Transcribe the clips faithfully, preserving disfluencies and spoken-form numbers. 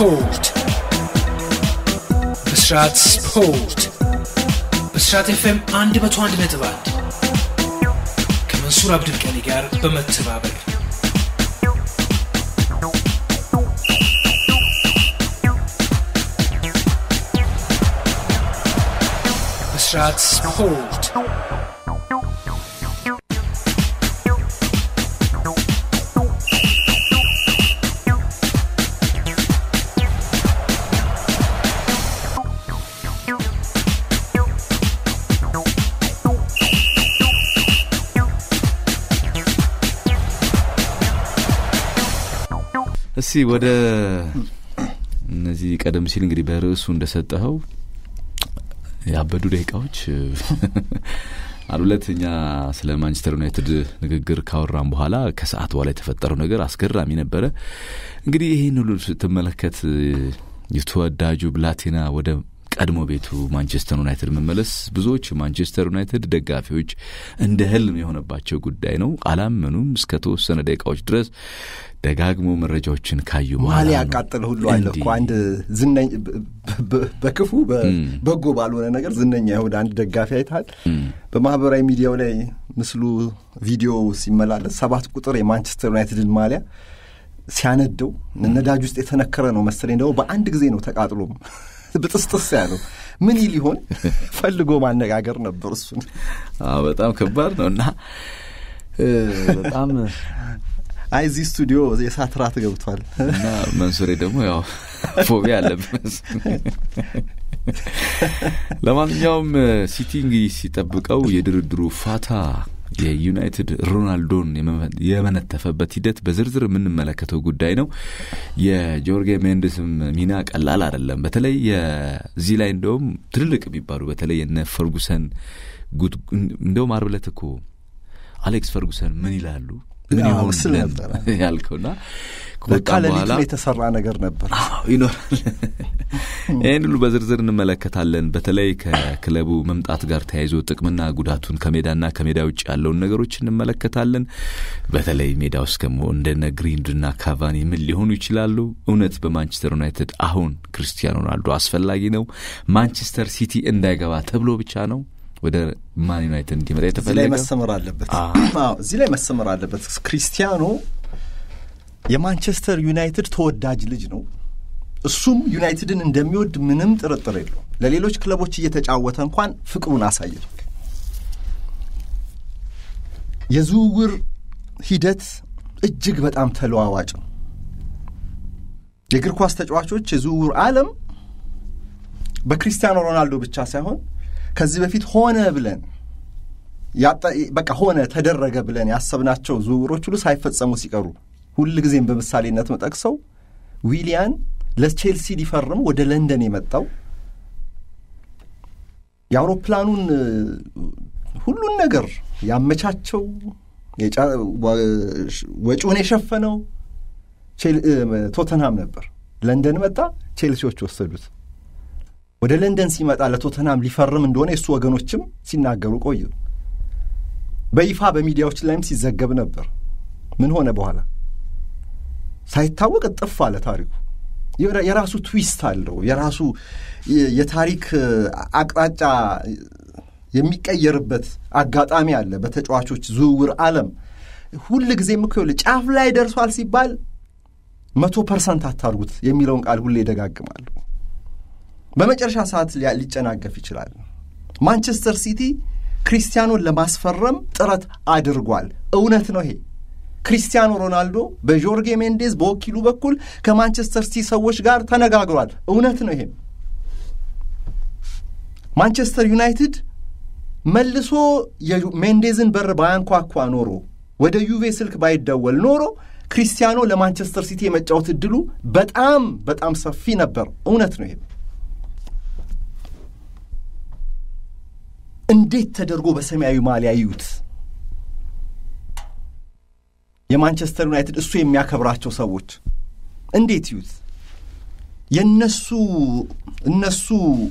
ስፖርት ብስራት ስፖርት ብስራት ኤፍኤም አንድ መቶ አንድ ነጥብ አንድ ከመንሱር አብዱልቀኒ ጋር በመተባበር ብስራት ስፖርት እሺ ወደ እነዚህ ቀደም ሲል እንግዲህ በርዕሱ እንደሰጠኸው ያበዱ ደቂቃዎች አሉለተኛ ስለ ማንቸስተር ዩናይትድ ንግግር ካወራን በኋላ ከሰዓት በኋላ የተፈጠረው ነገር አስገራሚ ነበር። እንግዲህ ይሄን ሁሉ ስትመለከት የተወዳጁ ብላቴና ወደ ቀድሞ ቤቱ ማንቸስተር ዩናይትድ መመለስ ብዙዎች ማንቸስተር ዩናይትድ ደጋፊዎች እንደ ህልም የሆነባቸው ጉዳይ ነው። አላመኑም እስከ ተወሰነ ደቂቃዎች ድረስ ደጋግሞ መረጃዎችን ካዩ በኋላ ማሊ ያቃጠለ ሁሉ አለኮ አንድ ዝነኛ በክፉ በበጎ ባልሆነ ነገር ዝነኛ ይሁን አንድ ደጋፊ አይታል በማህበራዊ ሚዲያው ላይ ምስሉ ቪዲዮ ሲመላለስ ሰባት ቁጥር የማንቸስተር ዩናይትድ ማሊያ ሲያነደው ነዳጅ ውስጥ የተነከረ ነው መሰለኝ ነው በአንድ ጊዜ ነው ተቃጥሎ በጥስጥስ ያለው ምን ይሊሆን ፈልጎ ማነጋገር ነበር እሱ አዎ በጣም ከባድ ነውና በጣም አይ ዚ ስቱዲዮ የሳትራት ገብቷል እና መንሱሬ ደግሞ ያው ፎቢያ አለበት። ለማንኛውም ሲቲንግ ሲጠብቀው የድርድሩ ፋታ የዩናይትድ ሮናልዶን የመነተፈበት ሂደት በዝርዝር ምን መለከተው ጉዳይ ነው። የጆርጌ ሜንዴስም ሚና ቀላል አይደለም። በተለይ የዚህ ላይ እንደውም ትልልቅ ቢባሉ በተለይ የነ ፈርጉሰን ጉድ እንደውም አርብለት እኮ አሌክስ ፈርጉሰን ምን ይላሉ ምን ይሆን ነበር ያልከውና ከወጣ በኋላ የተሰራ ነገር ነበር ይኖራል። ይሄን ሁሉ በዝርዝር እንመለከታለን። በተለይ ከክለቡ መምጣት ጋር ተያይዞ ጥቅምና ጉዳቱን ከሜዳና ከሜዳ ውጭ ያለውን ነገሮች እንመለከታለን። በተለይ ሜዳው እስከሞ እንደነ ግሪንድና ካቫኒ ምን ሊሆኑ ይችላሉ? እውነት በማንቸስተር ዩናይትድ አሁን ክርስቲያኖ ሮናልዶ አስፈላጊ ነው? ማንቸስተር ሲቲ እንዳይገባ ተብሎ ብቻ ነው ወደ ማን ዩናይትድ እንዲመጣ የተፈለገው? እዚህ ላይ መሰመር አለበት። አዎ እዚህ ላይ መሰመር አለበት። ክርስቲያኖ የማንቸስተር ዩናይትድ ተወዳጅ ልጅ ነው። እሱም ዩናይትድን እንደሚወድ ምንም ጥርጥር የለውም። ለሌሎች ክለቦች እየተጫወተ እንኳን ፍቅሩን አሳየው። የዝውውር ሂደት እጅግ በጣም ተለዋዋጭ ነው። የእግር ኳስ ተጫዋቾች የዝውውር ዓለም በክርስቲያኖ ሮናልዶ ብቻ ሳይሆን ከዚህ በፊት ሆነ ብለን ያጣ በቃ ሆነ ተደረገ ብለን ያሰብናቸው ዝውውሮች ሁሉ ሳይፈጸሙ ሲቀሩ ሁሉ ጊዜም በምሳሌነት መጠቅሰው ዊሊያን ለቼልሲ ሊፈርም ወደ ለንደን የመጣው የአውሮፕላኑን ሁሉን ነገር ያመቻቸው ወጪውን የሸፈነው ቶተንሃም ነበር። ለንደን መጣ፣ ቼልሲዎች ወሰዱት። ወደ ለንደን ሲመጣ ለቶተንሃም ሊፈርም እንደሆነ የሱ ወገኖችም ሲናገሩ ቆዩ። በይፋ በሚዲያዎች ላይም ሲዘገብ ነበር። ምን ሆነ በኋላ ሳይታወቅ ጥፍ አለ ታሪኩ። የራሱ ትዊስት አለው። የራሱ የታሪክ አቅጣጫ የሚቀየርበት አጋጣሚ አለ በተጫዋቾች ዝውውር ዓለም። ሁሉ ጊዜም እኮ ጫፍ ላይ ደርሷል ሲባል መቶ ፐርሰንት አታርጉት የሚለውን ቃል ሁሌ ይደጋግማሉ። በመጨረሻ ሰዓት ሊጨናገፍ ይችላል። ማንቸስተር ሲቲ ክርስቲያኖን ለማስፈረም ጥረት አድርጓል። እውነት ነው ይሄ። ክርስቲያኖ ሮናልዶ በጆርጌ ሜንዴዝ በወኪሉ በኩል ከማንቸስተር ሲቲ ሰዎች ጋር ተነጋግሯል። እውነት ነው ይሄ። ማንቸስተር ዩናይትድ መልሶ የሜንዴዝን በር ባያንኳኳ ኖሮ ወደ ዩቬ ስልክ ባይደወል ኖሮ ክርስቲያኖ ለማንቸስተር ሲቲ የመጫወት እድሉ በጣም በጣም ሰፊ ነበር። እውነት ነው ይሄ። እንዴት ተደርጎ በሰማያዊ ማሊያ ይዩት የማንቸስተር ዩናይትድ እሱ የሚያከብራቸው ሰዎች እንዴት ይዩት? የነሱ እነሱ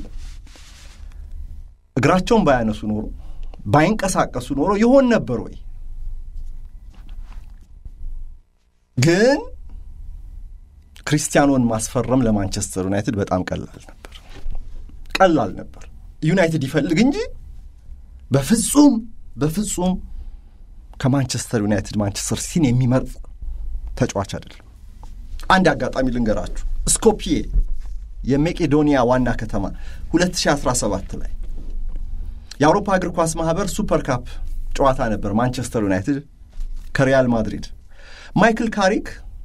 እግራቸውን ባያነሱ ኖሮ ባይንቀሳቀሱ ኖሮ ይሆን ነበር ወይ? ግን ክርስቲያኖን ማስፈረም ለማንቸስተር ዩናይትድ በጣም ቀላል ነበር ቀላል ነበር ዩናይትድ ይፈልግ እንጂ በፍጹም በፍጹም ከማንቸስተር ዩናይትድ ማንቸስተር ሲቲን የሚመርጥ ተጫዋች አይደለም። አንድ አጋጣሚ ልንገራችሁ። ስኮፒዬ የመቄዶኒያ ዋና ከተማ ሁለት ሺህ አስራ ሰባት ላይ የአውሮፓ እግር ኳስ ማህበር ሱፐር ካፕ ጨዋታ ነበር ማንቸስተር ዩናይትድ ከሪያል ማድሪድ። ማይክል ካሪክ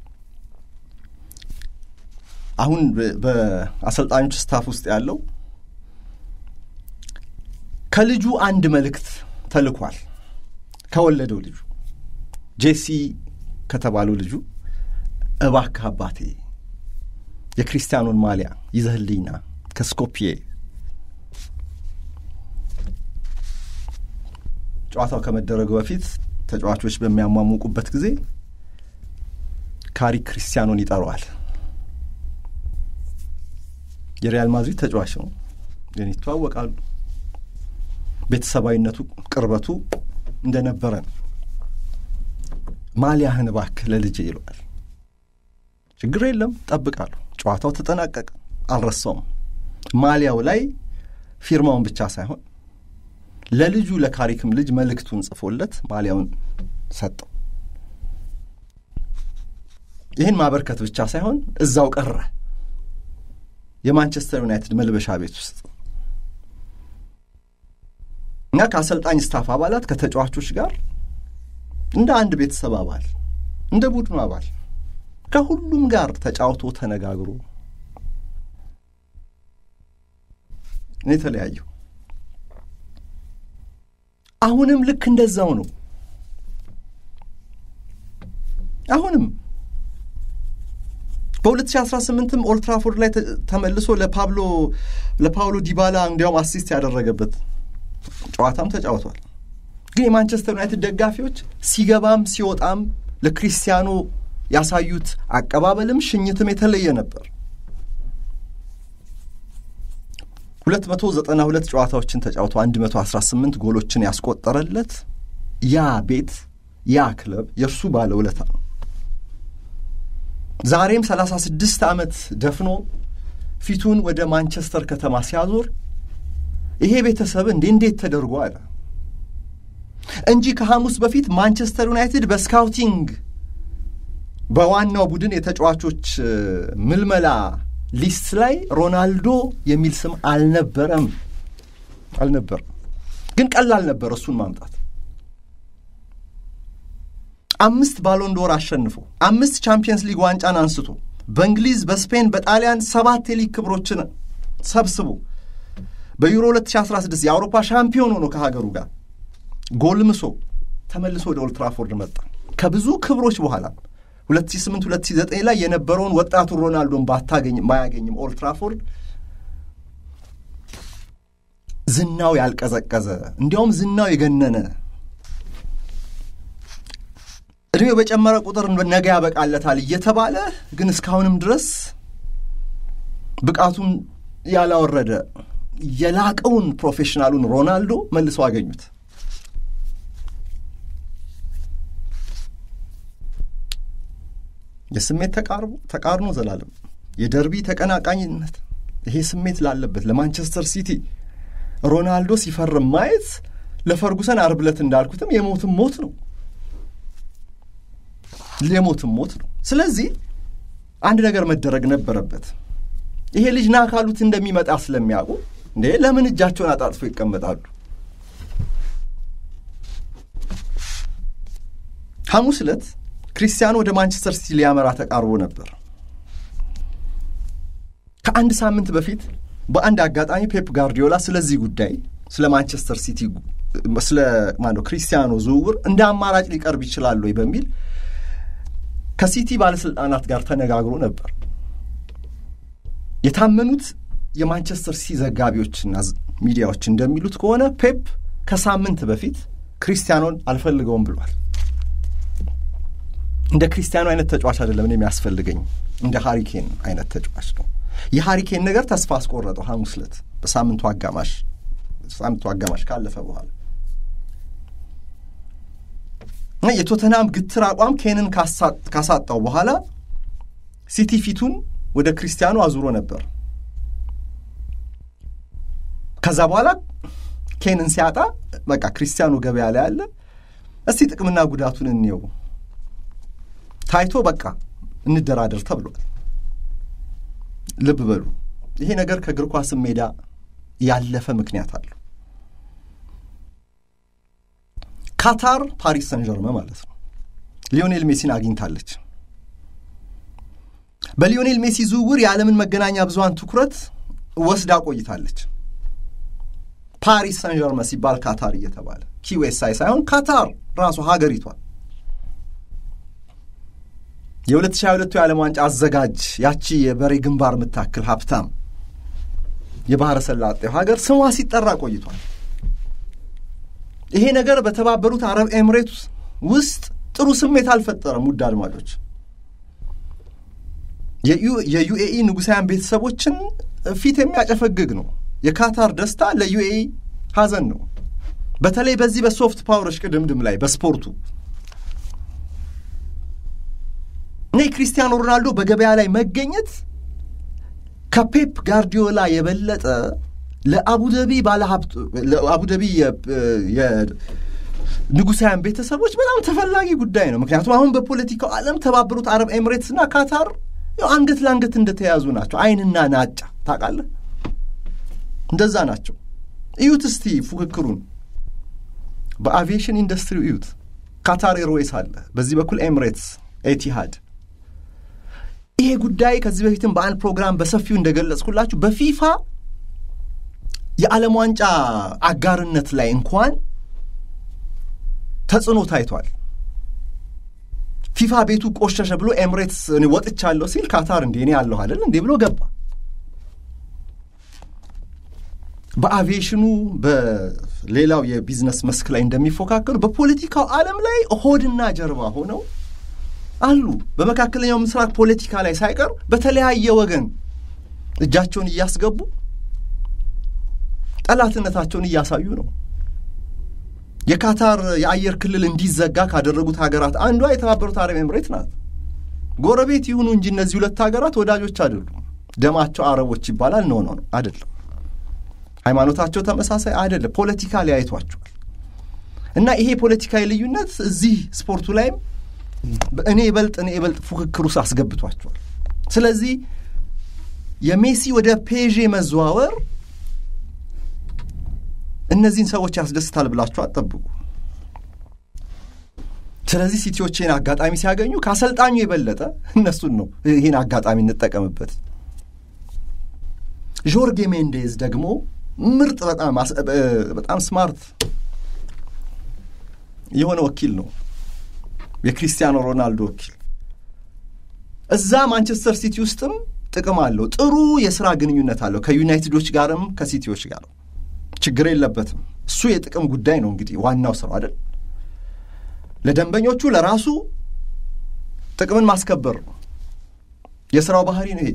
አሁን በአሰልጣኞች ስታፍ ውስጥ ያለው ከልጁ አንድ መልእክት ተልኳል። ከወለደው ልጁ ጄሲ ከተባለው ልጁ እባክህ አባቴ የክርስቲያኖን ማሊያ ይዘህልኝና ከስኮፒዬ ጨዋታው ከመደረጉ በፊት ተጫዋቾች በሚያሟሙቁበት ጊዜ ካሪክ ክርስቲያኖን ይጠራዋል። የሪያል ማድሪድ ተጫዋች ነው፣ ግን ይተዋወቃሉ። ቤተሰባዊነቱ ቅርበቱ እንደነበረ ነው። ማሊያህን እባክህ ለልጄ ይለዋል። ችግር የለም ጠብቃለሁ። ጨዋታው ተጠናቀቀ። አልረሳውም። ማሊያው ላይ ፊርማውን ብቻ ሳይሆን ለልጁ ለካሪክም ልጅ መልእክቱን ጽፎለት ማሊያውን ሰጠው። ይህን ማበርከት ብቻ ሳይሆን እዛው ቀረ የማንቸስተር ዩናይትድ መልበሻ ቤት ውስጥ እና ከአሰልጣኝ ስታፍ አባላት ከተጫዋቾች ጋር እንደ አንድ ቤተሰብ አባል እንደ ቡድኑ አባል ከሁሉም ጋር ተጫውቶ ተነጋግሮ ነው ተለያየው። አሁንም ልክ እንደዛው ነው። አሁንም በ2018ም ኦልድ ትራፎርድ ላይ ተመልሶ ለፓብሎ ለፓውሎ ዲባላ እንዲያውም አሲስት ያደረገበት ጨዋታም ተጫውቷል። ግን የማንቸስተር ዩናይትድ ደጋፊዎች ሲገባም ሲወጣም ለክርስቲያኖ ያሳዩት አቀባበልም ሽኝትም የተለየ ነበር። ሁለት መቶ ዘጠና ሁለት ጨዋታዎችን ተጫውቶ አንድ መቶ አስራ ስምንት ጎሎችን ያስቆጠረለት ያ ቤት ያ ክለብ የእርሱ ባለውለታ ነው። ዛሬም ሰላሳ ስድስት ዓመት ደፍኖ ፊቱን ወደ ማንቸስተር ከተማ ሲያዞር ይሄ ቤተሰብ እንዴ እንዴት ተደርጎ አለ እንጂ ከሐሙስ በፊት ማንቸስተር ዩናይትድ በስካውቲንግ በዋናው ቡድን የተጫዋቾች ምልመላ ሊስት ላይ ሮናልዶ የሚል ስም አልነበረም አልነበረም። ግን ቀላል ነበር እሱን ማምጣት። አምስት ባሎን ዶር አሸንፎ አምስት ቻምፒየንስ ሊግ ዋንጫን አንስቶ በእንግሊዝ በስፔን በጣሊያን ሰባት የሊግ ክብሮችን ሰብስቦ በዩሮ ሁለት ሺህ አስራ ስድስት የአውሮፓ ሻምፒዮን ሆኖ ከሀገሩ ጋር ጎልምሶ ተመልሶ ወደ ኦልድ ትራፎርድ መጣ። ከብዙ ክብሮች በኋላ ሁለት ሺህ ስምንት ሁለት ሺህ ዘጠኝ ላይ የነበረውን ወጣቱ ሮናልዶን ባታገኝ ማያገኝም ኦልድ ትራፎርድ ዝናው ያልቀዘቀዘ እንዲያውም ዝናው የገነነ እድሜው በጨመረ ቁጥር ነገ ያበቃለታል እየተባለ ግን እስካሁንም ድረስ ብቃቱን ያላወረደ የላቀውን ፕሮፌሽናሉን ሮናልዶ መልሶ አገኙት። የስሜት ተቃርቦ ተቃርኖ ዘላለም የደርቢ ተቀናቃኝነት ይሄ ስሜት ላለበት ለማንቸስተር ሲቲ ሮናልዶ ሲፈርም ማየት ለፈርጉሰን አርብለት እንዳልኩትም የሞትም ሞት ነው የሞትም ሞት ነው። ስለዚህ አንድ ነገር መደረግ ነበረበት። ይሄ ልጅ ና ካሉት እንደሚመጣ ስለሚያውቁ እንዴ ለምን እጃቸውን አጣጥፎ ይቀመጣሉ? ሐሙስ ዕለት ክርስቲያኖ ወደ ማንቸስተር ሲቲ ሊያመራ ተቃርቦ ነበር። ከአንድ ሳምንት በፊት በአንድ አጋጣሚ ፔፕ ጋርዲዮላ ስለዚህ ጉዳይ ስለ ማንቸስተር ሲቲ ስለ ማንዶ ክርስቲያኖ ዝውውር እንደ አማራጭ ሊቀርብ ይችላል ወይ በሚል ከሲቲ ባለስልጣናት ጋር ተነጋግሮ ነበር። የታመኑት የማንቸስተር ሲቲ ዘጋቢዎችና ሚዲያዎች እንደሚሉት ከሆነ ፔፕ ከሳምንት በፊት ክርስቲያኖን አልፈልገውም ብሏል። እንደ ክርስቲያኖ አይነት ተጫዋች አይደለም እኔ የሚያስፈልገኝ እንደ ሃሪኬን አይነት ተጫዋች ነው። የሃሪኬን ነገር ተስፋ አስቆረጠው ሐሙስ ዕለት በሳምንቱ አጋማሽ ሳምንቱ አጋማሽ ካለፈ በኋላ እና የቶተናም ግትር አቋም ኬንን ካሳጣው በኋላ ሲቲ ፊቱን ወደ ክርስቲያኖ አዙሮ ነበር። ከዛ በኋላ ኬንን ሲያጣ በቃ ክርስቲያኖ ገበያ ላይ አለ፣ እስቲ ጥቅምና ጉዳቱን እንየው ታይቶ በቃ እንደራደር ተብሏል። ልብ በሉ ይሄ ነገር ከእግር ኳስ ሜዳ ያለፈ ምክንያት አለው። ካታር ፓሪስ ሰን ዠርመን ማለት ነው ሊዮኔል ሜሲን አግኝታለች። በሊዮኔል ሜሲ ዝውውር የዓለምን መገናኛ ብዙሃን ትኩረት ወስዳ ቆይታለች። ፓሪስ ሰን ዠርመን ሲባል ካታር እየተባለ ኪዌሳይ ሳይሆን ካታር ራሱ ሀገሪቷ የሁለት ሺህ ሃያ ሁለት የዓለም ዋንጫ አዘጋጅ ያቺ የበሬ ግንባር የምታክል ሀብታም የባህረ ሰላጤው ሀገር ስሟ ሲጠራ ቆይቷል። ይሄ ነገር በተባበሩት አረብ ኤምሬትስ ውስጥ ጥሩ ስሜት አልፈጠረም። ውድ አድማጮች የዩኤኢ ንጉሳውያን ቤተሰቦችን ፊት የሚያጨፈግግ ነው። የካታር ደስታ ለዩኤኢ ሀዘን ነው። በተለይ በዚህ በሶፍት ፓወሮች ቅድምድም ላይ በስፖርቱ እኔ ክሪስቲያኖ ሮናልዶ በገበያ ላይ መገኘት ከፔፕ ጋርዲዮላ የበለጠ ለአቡዳቢ ባለሀብት ለአቡዳቢ የንጉሳውያን ቤተሰቦች በጣም ተፈላጊ ጉዳይ ነው። ምክንያቱም አሁን በፖለቲካው ዓለም ተባበሩት አረብ ኤምሬትስና ካታር ያው አንገት ለአንገት እንደተያዙ ናቸው። አይንና ናጫ ታውቃለህ፣ እንደዛ ናቸው። እዩት እስቲ ፉክክሩን በአቪዬሽን ኢንዱስትሪ እዩት። ካታር ኤርዌይስ አለ፣ በዚህ በኩል ኤምሬትስ፣ ኤቲሃድ። ይሄ ጉዳይ ከዚህ በፊትም በአንድ ፕሮግራም በሰፊው እንደገለጽኩላችሁ በፊፋ የዓለም ዋንጫ አጋርነት ላይ እንኳን ተጽዕኖ ታይቷል። ፊፋ ቤቱ ቆሸሸ ብሎ ኤምሬትስ እኔ ወጥቻለሁ ሲል ካታር እንዴ እኔ ያለሁ አይደል እንዴ ብሎ ገባ። በአቪዬሽኑ በሌላው የቢዝነስ መስክ ላይ እንደሚፎካከሩ በፖለቲካው ዓለም ላይ ሆድና ጀርባ ሆነው አሉ። በመካከለኛው ምስራቅ ፖለቲካ ላይ ሳይቀር በተለያየ ወገን እጃቸውን እያስገቡ ጠላትነታቸውን እያሳዩ ነው። የካታር የአየር ክልል እንዲዘጋ ካደረጉት ሀገራት አንዷ የተባበሩት አረብ ኤምሬት ናት። ጎረቤት ይሁኑ እንጂ እነዚህ ሁለት ሀገራት ወዳጆች አይደሉም። ደማቸው አረቦች ይባላል ነው ነው አይደለም። ሃይማኖታቸው ተመሳሳይ አይደለም። ፖለቲካ ሊያይቷቸዋል። እና ይሄ ፖለቲካዊ ልዩነት እዚህ ስፖርቱ ላይም እኔ ይበልጥ እኔ ይበልጥ ፉክክሩ አስገብቷቸዋል። ስለዚህ የሜሲ ወደ ፔዤ መዘዋወር እነዚህን ሰዎች ያስደስታል ብላችሁ አትጠብቁ። ስለዚህ ሲቲዎችን አጋጣሚ ሲያገኙ ካሰልጣኙ የበለጠ እነሱን ነው ይሄን አጋጣሚ እንጠቀምበት። ጆርጌ ሜንዴዝ ደግሞ ምርጥ በጣም በጣም ስማርት የሆነ ወኪል ነው፣ የክሪስቲያኖ ሮናልዶ ወኪል። እዛ ማንቸስተር ሲቲ ውስጥም ጥቅም አለው፣ ጥሩ የሥራ ግንኙነት አለው ከዩናይትዶች ጋርም ከሲቲዎች ጋር ችግር የለበትም። እሱ የጥቅም ጉዳይ ነው እንግዲህ ዋናው ስራው አይደል። ለደንበኞቹ ለራሱ ጥቅምን ማስከበር ነው የሥራው ባህሪ ነው ይሄ።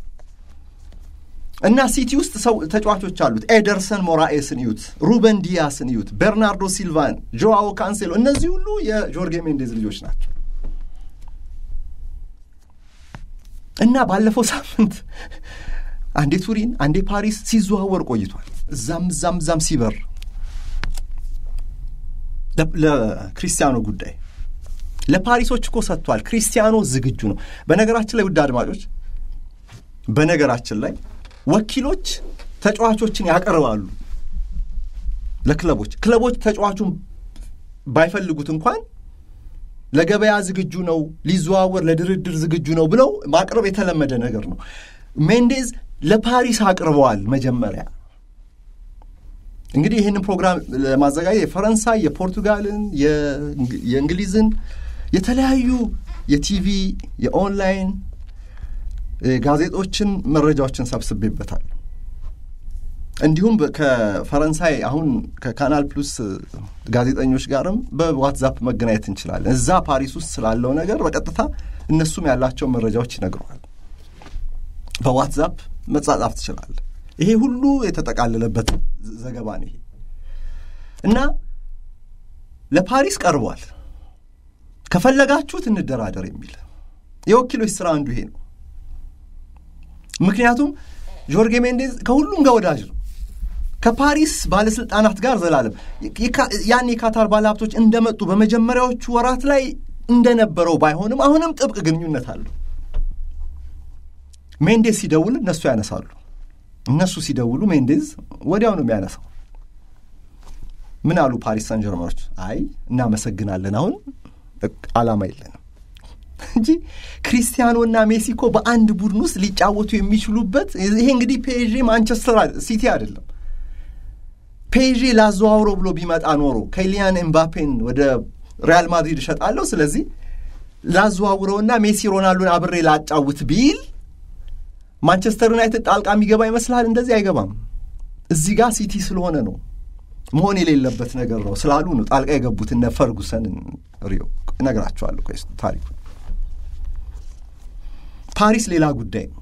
እና ሲቲ ውስጥ ሰው ተጫዋቾች አሉት። ኤደርሰን ሞራኤስን እዩት፣ ሩበን ዲያስን እዩት፣ ቤርናርዶ ሲልቫን፣ ጆአዎ ካንሴሎ፣ እነዚህ ሁሉ የጆርጌ ሜንዴዝ ልጆች ናቸው። እና ባለፈው ሳምንት አንዴ ቱሪን አንዴ ፓሪስ ሲዘዋወር ቆይቷል። እዛም እዛም እዛም ሲበር ለክሪስቲያኖ ጉዳይ ለፓሪሶች እኮ ሰጥቷል። ክሪስቲያኖ ዝግጁ ነው። በነገራችን ላይ ውድ አድማጮች፣ በነገራችን ላይ ወኪሎች ተጫዋቾችን ያቀርባሉ ለክለቦች። ክለቦች ተጫዋቹን ባይፈልጉት እንኳን ለገበያ ዝግጁ ነው፣ ሊዘዋወር ለድርድር ዝግጁ ነው ብለው ማቅረብ የተለመደ ነገር ነው። ሜንዴዝ ለፓሪስ አቅርበዋል። መጀመሪያ እንግዲህ ይህንን ፕሮግራም ለማዘጋጀት የፈረንሳይ፣ የፖርቱጋልን፣ የእንግሊዝን የተለያዩ የቲቪ የኦንላይን ጋዜጦችን መረጃዎችን ሰብስቤበታል። እንዲሁም ከፈረንሳይ አሁን ከካናል ፕሉስ ጋዜጠኞች ጋርም በዋትስአፕ መገናኘት እንችላለን። እዛ ፓሪስ ውስጥ ስላለው ነገር በቀጥታ እነሱም ያላቸው መረጃዎች ይነግሩሃል። በዋትስአፕ መጻጻፍ ትችላለህ። ይሄ ሁሉ የተጠቃለለበት ዘገባ ነው ይሄ። እና ለፓሪስ ቀርቧል። ከፈለጋችሁት እንደራደር የሚል የወኪሎች ስራ አንዱ ይሄ ነው። ምክንያቱም ጆርጌ ሜንዴዝ ከሁሉም ጋር ወዳጅ ነው። ከፓሪስ ባለስልጣናት ጋር ዘላለም ያን የካታር ባለሀብቶች እንደመጡ በመጀመሪያዎቹ ወራት ላይ እንደነበረው ባይሆንም አሁንም ጥብቅ ግንኙነት አለው። ሜንዴዝ ሲደውል እነሱ ያነሳሉ፣ እነሱ ሲደውሉ ሜንዴዝ ወዲያው ነው የሚያነሳው። ምን አሉ ፓሪስ ሳን ጀርመኖች? አይ እናመሰግናለን፣ አሁን አላማ የለንም እንጂ ክሪስቲያኖና ሜሲ እኮ በአንድ ቡድን ውስጥ ሊጫወቱ የሚችሉበት ይሄ እንግዲህ ፒኤስጂ ማንቸስተር ሲቲ አይደለም። ፒኤስጂ ላዘዋውሮ ብሎ ቢመጣ ኖሮ ኬሊያን ኤምባፔን ወደ ሪያል ማድሪድ እሸጣለሁ፣ ስለዚህ ላዘዋውሮና ሜሲ ሮናልዶን አብሬ ላጫውት ቢል ማንቸስተር ዩናይትድ ጣልቃ የሚገባ ይመስላል? እንደዚህ አይገባም። እዚህ ጋር ሲቲ ስለሆነ ነው መሆን የሌለበት ነገር ነው ስላሉ ነው ጣልቃ የገቡት እነ ፈርጉሰን ሪዮ እነግራቸዋለሁ ቆይ ታሪኩ። ፓሪስ ሌላ ጉዳይ ነው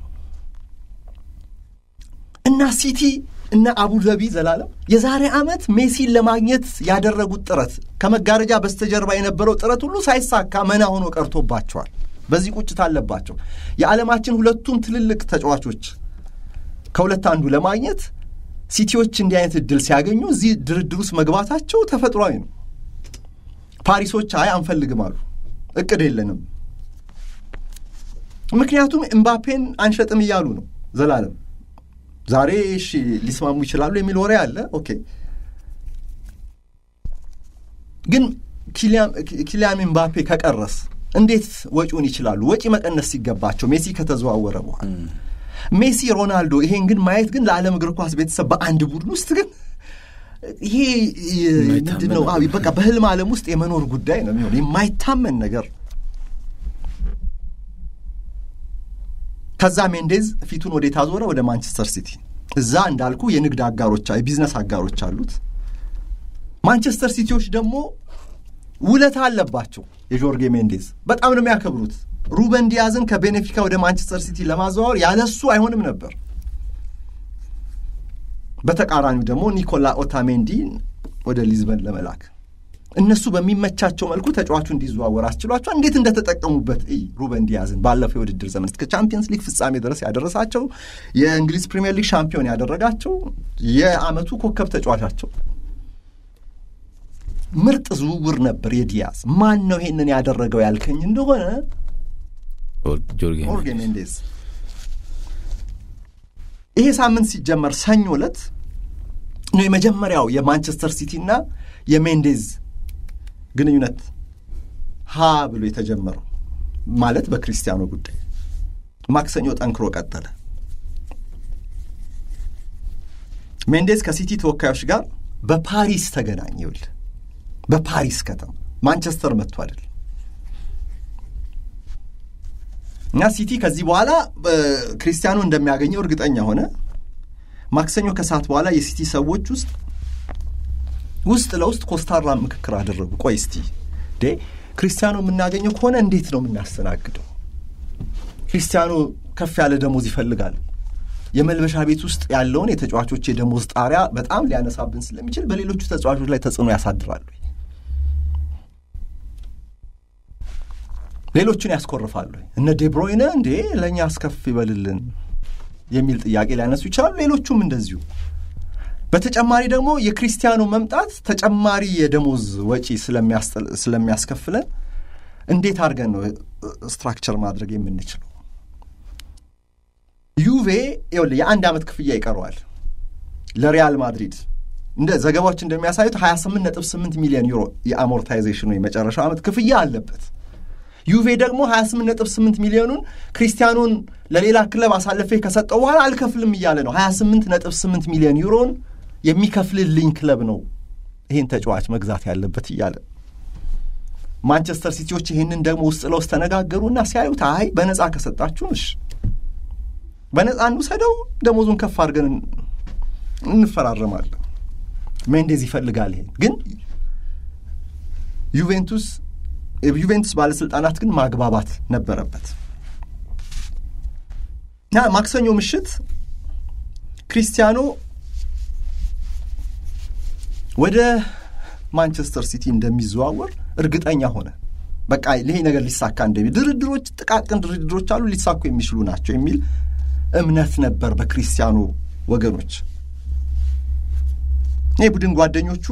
እና ሲቲ እና አቡዳቢ ዘላለም የዛሬ ዓመት ሜሲን ለማግኘት ያደረጉት ጥረት ከመጋረጃ በስተጀርባ የነበረው ጥረት ሁሉ ሳይሳካ መና ሆኖ ቀርቶባቸዋል። በዚህ ቁጭት አለባቸው። የዓለማችን ሁለቱም ትልልቅ ተጫዋቾች ከሁለት አንዱ ለማግኘት ሲቲዎች እንዲህ አይነት እድል ሲያገኙ እዚህ ድርድር ውስጥ መግባታቸው ተፈጥሯዊ ነው። ፓሪሶች አይ አንፈልግም አሉ፣ እቅድ የለንም። ምክንያቱም ኤምባፔን አንሸጥም እያሉ ነው ዘላለም። ዛሬ እሺ ሊስማሙ ይችላሉ የሚል ወሬ አለ። ኦኬ ግን ኪሊያን ኪሊያን ኤምባፔ ከቀረስ እንዴት ወጪውን ይችላሉ? ወጪ መቀነስ ሲገባቸው ሜሲ ከተዘዋወረ በኋላ ሜሲ ሮናልዶ ይሄን ግን ማየት ግን ለዓለም እግር ኳስ ቤተሰብ በአንድ ቡድን ውስጥ ግን ይሄ ምንድነው? አዎ በቃ በህልም ዓለም ውስጥ የመኖር ጉዳይ ነው የሚሆነው፣ የማይታመን ነገር። ከዛ ሜንዴዝ ፊቱን ወደ ታዞረ ወደ ማንቸስተር ሲቲ። እዛ እንዳልኩ የንግድ አጋሮች የቢዝነስ አጋሮች አሉት። ማንቸስተር ሲቲዎች ደግሞ ውለታ አለባቸው። የጆርጌ ሜንዴዝ በጣም ነው የሚያከብሩት። ሩበን ዲያዝን ከቤኔፊካ ወደ ማንቸስተር ሲቲ ለማዘዋወር ያለሱ አይሆንም ነበር። በተቃራኒው ደግሞ ኒኮላ ኦታሜንዲ ወደ ሊዝበን ለመላክ እነሱ በሚመቻቸው መልኩ ተጫዋቹ እንዲዘዋወር አስችሏቸው እንዴት እንደተጠቀሙበት ሩበን ዲያዝን ባለፈው የውድድር ዘመን እስከ ቻምፒየንስ ሊግ ፍጻሜ ድረስ ያደረሳቸው፣ የእንግሊዝ ፕሪሚየር ሊግ ሻምፒዮን ያደረጋቸው፣ የዓመቱ ኮከብ ተጫዋቻቸው ምርጥ ዝውውር ነበር የዲያዝ። ማን ነው ይሄንን ያደረገው ያልከኝ እንደሆነ ጆርጌ ሜንዴዝ። ይሄ ሳምንት ሲጀመር ሰኞ ዕለት ነው የመጀመሪያው የማንቸስተር ሲቲና የሜንዴዝ ግንኙነት ሀ ብሎ የተጀመረው ማለት በክሪስቲያኖ ጉዳይ። ማክሰኞ ጠንክሮ ቀጠለ። ሜንዴዝ ከሲቲ ተወካዮች ጋር በፓሪስ ተገናኘ። ይውል በፓሪስ ከተማ ማንቸስተር መጥቶ አይደል። እና ሲቲ ከዚህ በኋላ ክሪስቲያኖ እንደሚያገኘው እርግጠኛ ሆነ። ማክሰኞ ከሰዓት በኋላ የሲቲ ሰዎች ውስጥ ውስጥ ለውስጥ ኮስታራ ምክክር አደረጉ። ቆይ እስቲ ዴ ክሪስቲያኖ የምናገኘው ከሆነ እንዴት ነው የምናስተናግደው? ክሪስቲያኖ ከፍ ያለ ደሞዝ ይፈልጋል። የመልበሻ ቤት ውስጥ ያለውን የተጫዋቾች የደሞዝ ጣሪያ በጣም ሊያነሳብን ስለሚችል በሌሎቹ ተጫዋቾች ላይ ተጽዕኖ ያሳድራሉ፣ ሌሎቹን ያስኮርፋሉ። እነ ዴብሮይነ እንዴ ለኛ አስከፍ ይበልልን የሚል ጥያቄ ሊያነሱ ይችላሉ። ሌሎቹም እንደዚሁ። በተጨማሪ ደግሞ የክሪስቲያኖ መምጣት ተጨማሪ የደሞዝ ወጪ ስለሚያስከፍለን እንዴት አድርገን ነው ስትራክቸር ማድረግ የምንችለው? ዩቬ ይኸውልህ የአንድ ዓመት ክፍያ ይቀረዋል ለሪያል ማድሪድ። እንደ ዘገባዎች እንደሚያሳዩት ሀያ ስምንት ነጥብ ስምንት ሚሊዮን ዩሮ የአሞርታይዜሽኑ የመጨረሻው ዓመት ክፍያ አለበት። ዩቬ ደግሞ ሀያ ስምንት ነጥብ ስምንት ሚሊዮኑን ክሪስቲያኖን ለሌላ ክለብ አሳልፌ ከሰጠው በኋላ አልከፍልም እያለ ነው። ሀያ ስምንት ነጥብ ስምንት ሚሊዮን ዩሮን የሚከፍልልኝ ክለብ ነው ይሄን ተጫዋች መግዛት ያለበት እያለ። ማንቸስተር ሲቲዎች ይሄንን ደግሞ ውስጥ ለውስጥ ተነጋገሩና ሲያዩት አይ በነፃ ከሰጣችሁን እሺ በነፃ እንውሰደው፣ ደሞዙን ከፍ አድርገን እንፈራረማለን። ሜንዴዝ ይፈልጋል ይሄን። ግን ዩቬንቱስ የዩቬንቱስ ባለስልጣናት ግን ማግባባት ነበረበት። ና ማክሰኞ ምሽት ክሪስቲያኖ ወደ ማንቸስተር ሲቲ እንደሚዘዋወር እርግጠኛ ሆነ። በቃ ይሄ ነገር ሊሳካ እንደሚ ድርድሮች ጥቃቅን ድርድሮች አሉ ሊሳኩ የሚችሉ ናቸው የሚል እምነት ነበር በክርስቲያኖ ወገኖች። የቡድን ጓደኞቹ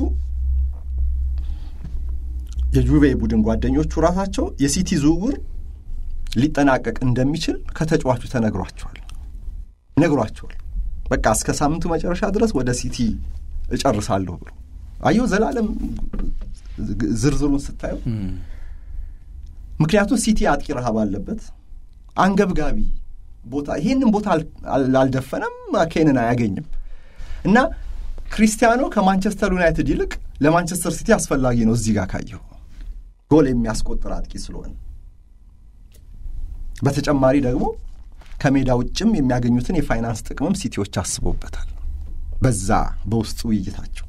የጁቬ ቡድን ጓደኞቹ ራሳቸው የሲቲ ዝውውር ሊጠናቀቅ እንደሚችል ከተጫዋቹ ተነግሯቸዋል ነግሯቸዋል። በቃ እስከ ሳምንቱ መጨረሻ ድረስ ወደ ሲቲ እጨርሳለሁ ብሎ አየው ዘላለም ዝርዝሩን ስታዩ። ምክንያቱም ሲቲ አጥቂ ረሃብ አለበት፣ አንገብጋቢ ቦታ ይሄንን ቦታ አልደፈነም፣ ኬንን አያገኝም እና ክሪስቲያኖ ከማንቸስተር ዩናይትድ ይልቅ ለማንቸስተር ሲቲ አስፈላጊ ነው። እዚህ ጋር ካየው ጎል የሚያስቆጥር አጥቂ ስለሆነ በተጨማሪ ደግሞ ከሜዳ ውጭም የሚያገኙትን የፋይናንስ ጥቅምም ሲቲዎች አስበውበታል በዛ በውስጥ ውይይታቸው።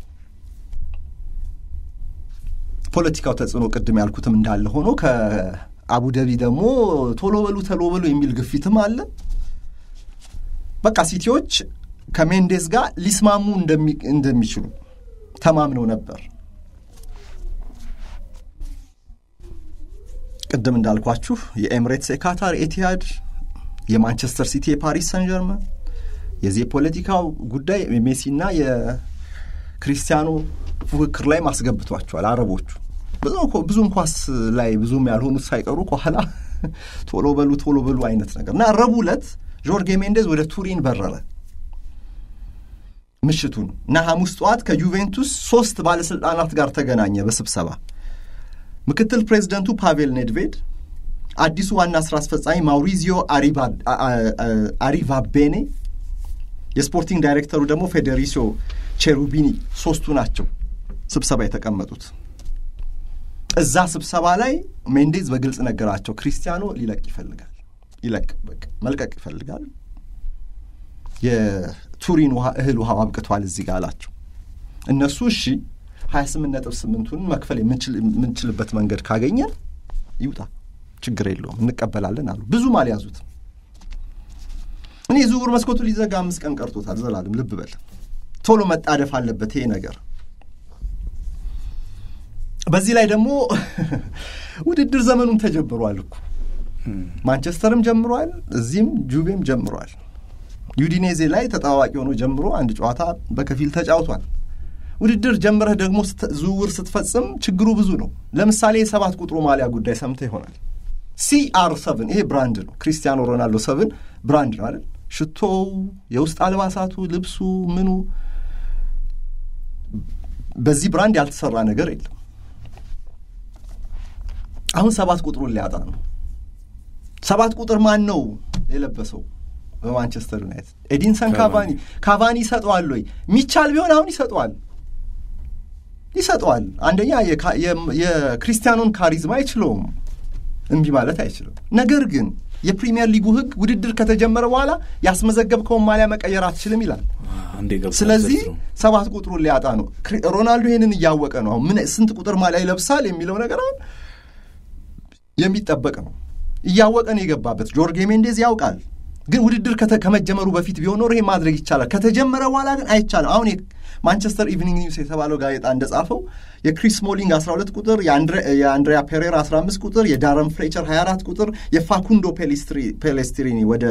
ፖለቲካው ተጽዕኖ ቅድም ያልኩትም እንዳለ ሆኖ ከአቡዳቢ ደግሞ ቶሎ በሉ ቶሎ በሉ የሚል ግፊትም አለ። በቃ ሲቲዎች ከሜንዴዝ ጋር ሊስማሙ እንደሚችሉ ተማምነው ነበር። ቅድም እንዳልኳችሁ የኤምሬትስ፣ የካታር ኤቲሃድ፣ የማንቸስተር ሲቲ፣ የፓሪስ ሰን ጀርመን የዚህ ፖለቲካው ጉዳይ ሜሲና የክሪስቲያኖ ፉክክር ላይ ማስገብቷቸዋል አረቦቹ። ብዙ ብዙ ኳስ ላይ ብዙም ያልሆኑት ሳይቀሩ ከኋላ ቶሎ በሉ ቶሎ በሉ አይነት ነገር እና ረቡዕ ዕለት ጆርጌ ሜንዴዝ ወደ ቱሪን በረረ ምሽቱን እና ሐሙስ ጠዋት ከዩቬንቱስ ሶስት ባለስልጣናት ጋር ተገናኘ በስብሰባ። ምክትል ፕሬዝዳንቱ ፓቬል ኔድቬድ፣ አዲሱ ዋና ስራ አስፈጻሚ ማውሪዚዮ አሪቫቤኔ፣ የስፖርቲንግ ዳይሬክተሩ ደግሞ ፌዴሪሲዮ ቼሩቢኒ ሶስቱ ናቸው ስብሰባ የተቀመጡት። እዛ ስብሰባ ላይ ሜንዴዝ በግልጽ ነገራቸው ክሪስቲያኖ ሊለቅ ይፈልጋል ይለቅ በቃ መልቀቅ ይፈልጋል፣ የቱሪን ውሃ እህል ውሃ አብቅቷል እዚህ ጋር አላቸው። እነሱ እሺ ሀያ ስምንት ነጥብ ስምንቱን መክፈል የምንችልበት መንገድ ካገኘን ይውጣ ችግር የለውም እንቀበላለን አሉ። ብዙም አልያዙትም። እኔ ዝውውር መስኮቱ ሊዘጋ አምስት ቀን ቀርቶታል። ዘላለም ልብ በል ቶሎ መጣደፍ አለበት ይሄ ነገር። በዚህ ላይ ደግሞ ውድድር ዘመኑም ተጀምሯል እኮ ማንቸስተርም ጀምሯል፣ እዚህም ጁቬም ጀምሯል። ዩዲኔዜ ላይ ተጣዋቂ ሆኖ ጀምሮ አንድ ጨዋታ በከፊል ተጫውቷል። ውድድር ጀምረህ ደግሞ ዝውውር ስትፈጽም ችግሩ ብዙ ነው። ለምሳሌ የሰባት ቁጥሩ ማሊያ ጉዳይ ሰምተህ ይሆናል። ሲአር ሰቨን ይሄ ብራንድ ነው። ክሪስቲያኖ ሮናልዶ ሰቨን ብራንድ ነው አይደል? ሽቶው፣ የውስጥ አልባሳቱ፣ ልብሱ፣ ምኑ በዚህ ብራንድ ያልተሰራ ነገር የለም። አሁን ሰባት ቁጥሩን ሊያጣ ነው። ሰባት ቁጥር ማን ነው የለበሰው በማንቸስተር ዩናይትድ? ኤዲንሰን ካቫኒ። ካቫኒ ይሰጠዋል ወይ? ሚቻል ቢሆን አሁን ይሰጠዋል ይሰጠዋል። አንደኛ የክሪስቲያኖን ካሪዝማ አይችለውም፣ እንቢ ማለት አይችልም። ነገር ግን የፕሪሚየር ሊጉ ሕግ ውድድር ከተጀመረ በኋላ ያስመዘገብከውን ማሊያ መቀየር አትችልም ይላል። ስለዚህ ሰባት ቁጥሩን ሊያጣ ነው። ሮናልዶ ይሄንን እያወቀ ነው ምን ስንት ቁጥር ማሊያ ይለብሳል የሚለው ነገር አሁን የሚጠበቅ ነው። እያወቀ ነው የገባበት። ጆርጌ ሜንዴዝ ያውቃል። ግን ውድድር ከመጀመሩ በፊት ቢሆን ኖሮ ይሄ ማድረግ ይቻላል። ከተጀመረ በኋላ ግን አይቻልም። አሁን ማንቸስተር ኢቭኒንግ ኒውስ የተባለው ጋዜጣ እንደጻፈው የክሪስ ስሞሊንግ አስራ ሁለት ቁጥር፣ የአንድሪያ ፔሬራ አስራ አምስት ቁጥር፣ የዳረን ፍሌቸር ሀያ አራት ቁጥር፣ የፋኩንዶ ፔሌስትሪኒ ወደ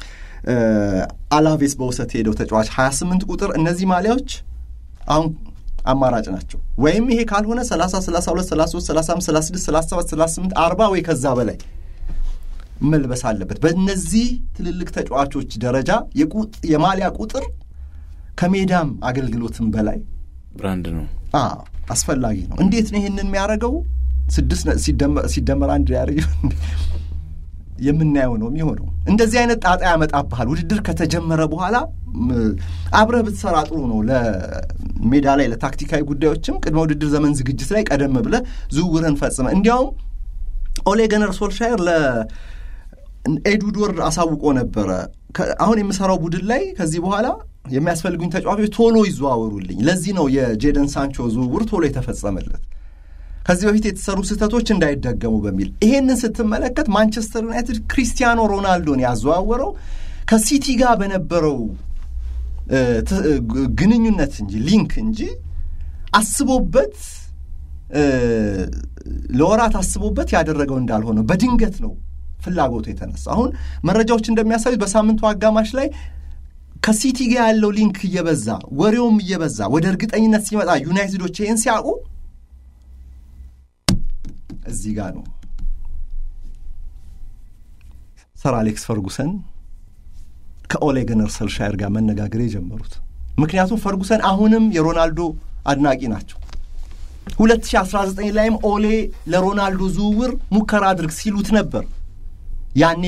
አላቬስ በውሰት ሄደው ተጫዋች ሀያ ስምንት ቁጥር፣ እነዚህ ማሊያዎች አሁን አማራጭ ናቸው። ወይም ይሄ ካልሆነ ሰላሳ፣ ሰላሳ ሁለት፣ ሰላሳ ሶስት፣ ሰላሳ አምስት፣ ሰላሳ ስድስት፣ ሰላሳ ሰባት፣ ሰላሳ ስምንት፣ አርባ ወይ ከዛ በላይ መልበስ አለበት። በእነዚህ ትልልቅ ተጫዋቾች ደረጃ የማሊያ ቁጥር ከሜዳም አገልግሎትም በላይ ብራንድ ነው። አዎ አስፈላጊ ነው። እንዴት ነው ይሄንን የሚያደርገው? ስድስት ሲደመር አንድ ያደርገው የምናየው ነው የሚሆነው። እንደዚህ አይነት ጣጣ ያመጣብሃል። ውድድር ከተጀመረ በኋላ አብረህ ብትሰራ ጥሩ ነው። ለሜዳ ላይ ለታክቲካዊ ጉዳዮችም ቅድመ ውድድር ዘመን ዝግጅት ላይ ቀደም ብለህ ዝውውርህን ፈጽመ። እንዲያውም ኦሌ ገነር ሶልሻየር ለኤድውድ አሳውቆ ነበረ። አሁን የምሰራው ቡድን ላይ ከዚህ በኋላ የሚያስፈልጉኝ ተጫዋቾች ቶሎ ይዘዋወሩልኝ። ለዚህ ነው የጄደን ሳንቾ ዝውውር ቶሎ የተፈጸመለት፣ ከዚህ በፊት የተሰሩ ስህተቶች እንዳይደገሙ በሚል። ይሄንን ስትመለከት ማንቸስተር ዩናይትድ ክሪስቲያኖ ሮናልዶን ያዘዋወረው ከሲቲ ጋር በነበረው ግንኙነት እንጂ ሊንክ እንጂ አስቦበት ለወራት አስቦበት ያደረገው እንዳልሆነ በድንገት ነው ፍላጎቱ የተነሳ አሁን መረጃዎች እንደሚያሳዩት በሳምንቱ አጋማሽ ላይ ከሲቲ ጋር ያለው ሊንክ እየበዛ ወሬውም እየበዛ ወደ እርግጠኝነት ሲመጣ ዩናይትዶች ይሄን ሲያውቁ እዚህ ጋር ነው ሰር አሌክስ ፈርጉሰን ከኦሌ ጉናር ሶልሻየር ጋር መነጋገር የጀመሩት። ምክንያቱም ፈርጉሰን አሁንም የሮናልዶ አድናቂ ናቸው። ሁለት ሺህ አስራ ዘጠኝ ላይም ኦሌ ለሮናልዶ ዝውውር ሙከራ አድርግ ሲሉት ነበር። ያኔ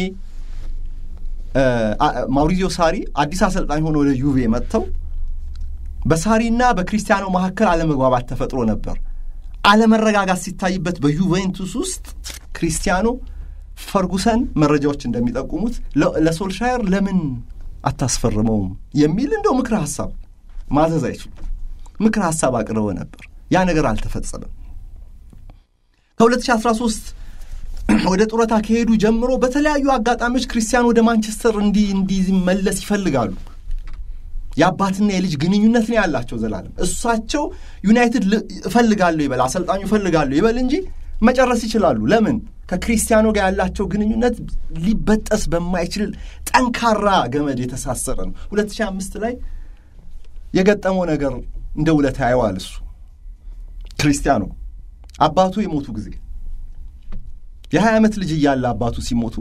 ማውሪዚዮ ሳሪ አዲስ አሰልጣኝ ሆኖ ወደ ዩቬ መጥተው በሳሪና በክሪስቲያኖ መካከል አለመግባባት ተፈጥሮ ነበር። አለመረጋጋት ሲታይበት በዩቬንቱስ ውስጥ ክሪስቲያኖ ፈርጉሰን መረጃዎች እንደሚጠቁሙት ለሶልሻየር ለምን አታስፈርመውም የሚል እንደው ምክር ሐሳብ ማዘዝ አይችልም ምክር ሐሳብ አቅርበው ነበር። ያ ነገር አልተፈጸመም። ከሁለት ሺህ አስራ ሶስት ወደ ጡረታ ከሄዱ ጀምሮ በተለያዩ አጋጣሚዎች ክሪስቲያኖ ወደ ማንቸስተር እንዲ እንዲመለስ ይፈልጋሉ። የአባትና የልጅ ግንኙነት ነው ያላቸው ዘላለም። እሳቸው ዩናይትድ እፈልጋለሁ ይበል አሰልጣኙ እፈልጋለሁ ይበል እንጂ መጨረስ ይችላሉ። ለምን? ከክሪስቲያኖ ጋር ያላቸው ግንኙነት ሊበጠስ በማይችል ጠንካራ ገመድ የተሳሰረ ነው። ሁለት ሺህ አምስት ላይ የገጠመው ነገር እንደ ውለታ ያየዋል። እሱ ክሪስቲያኖ አባቱ የሞቱ ጊዜ የሀያ ዓመት ልጅ እያለ አባቱ ሲሞቱ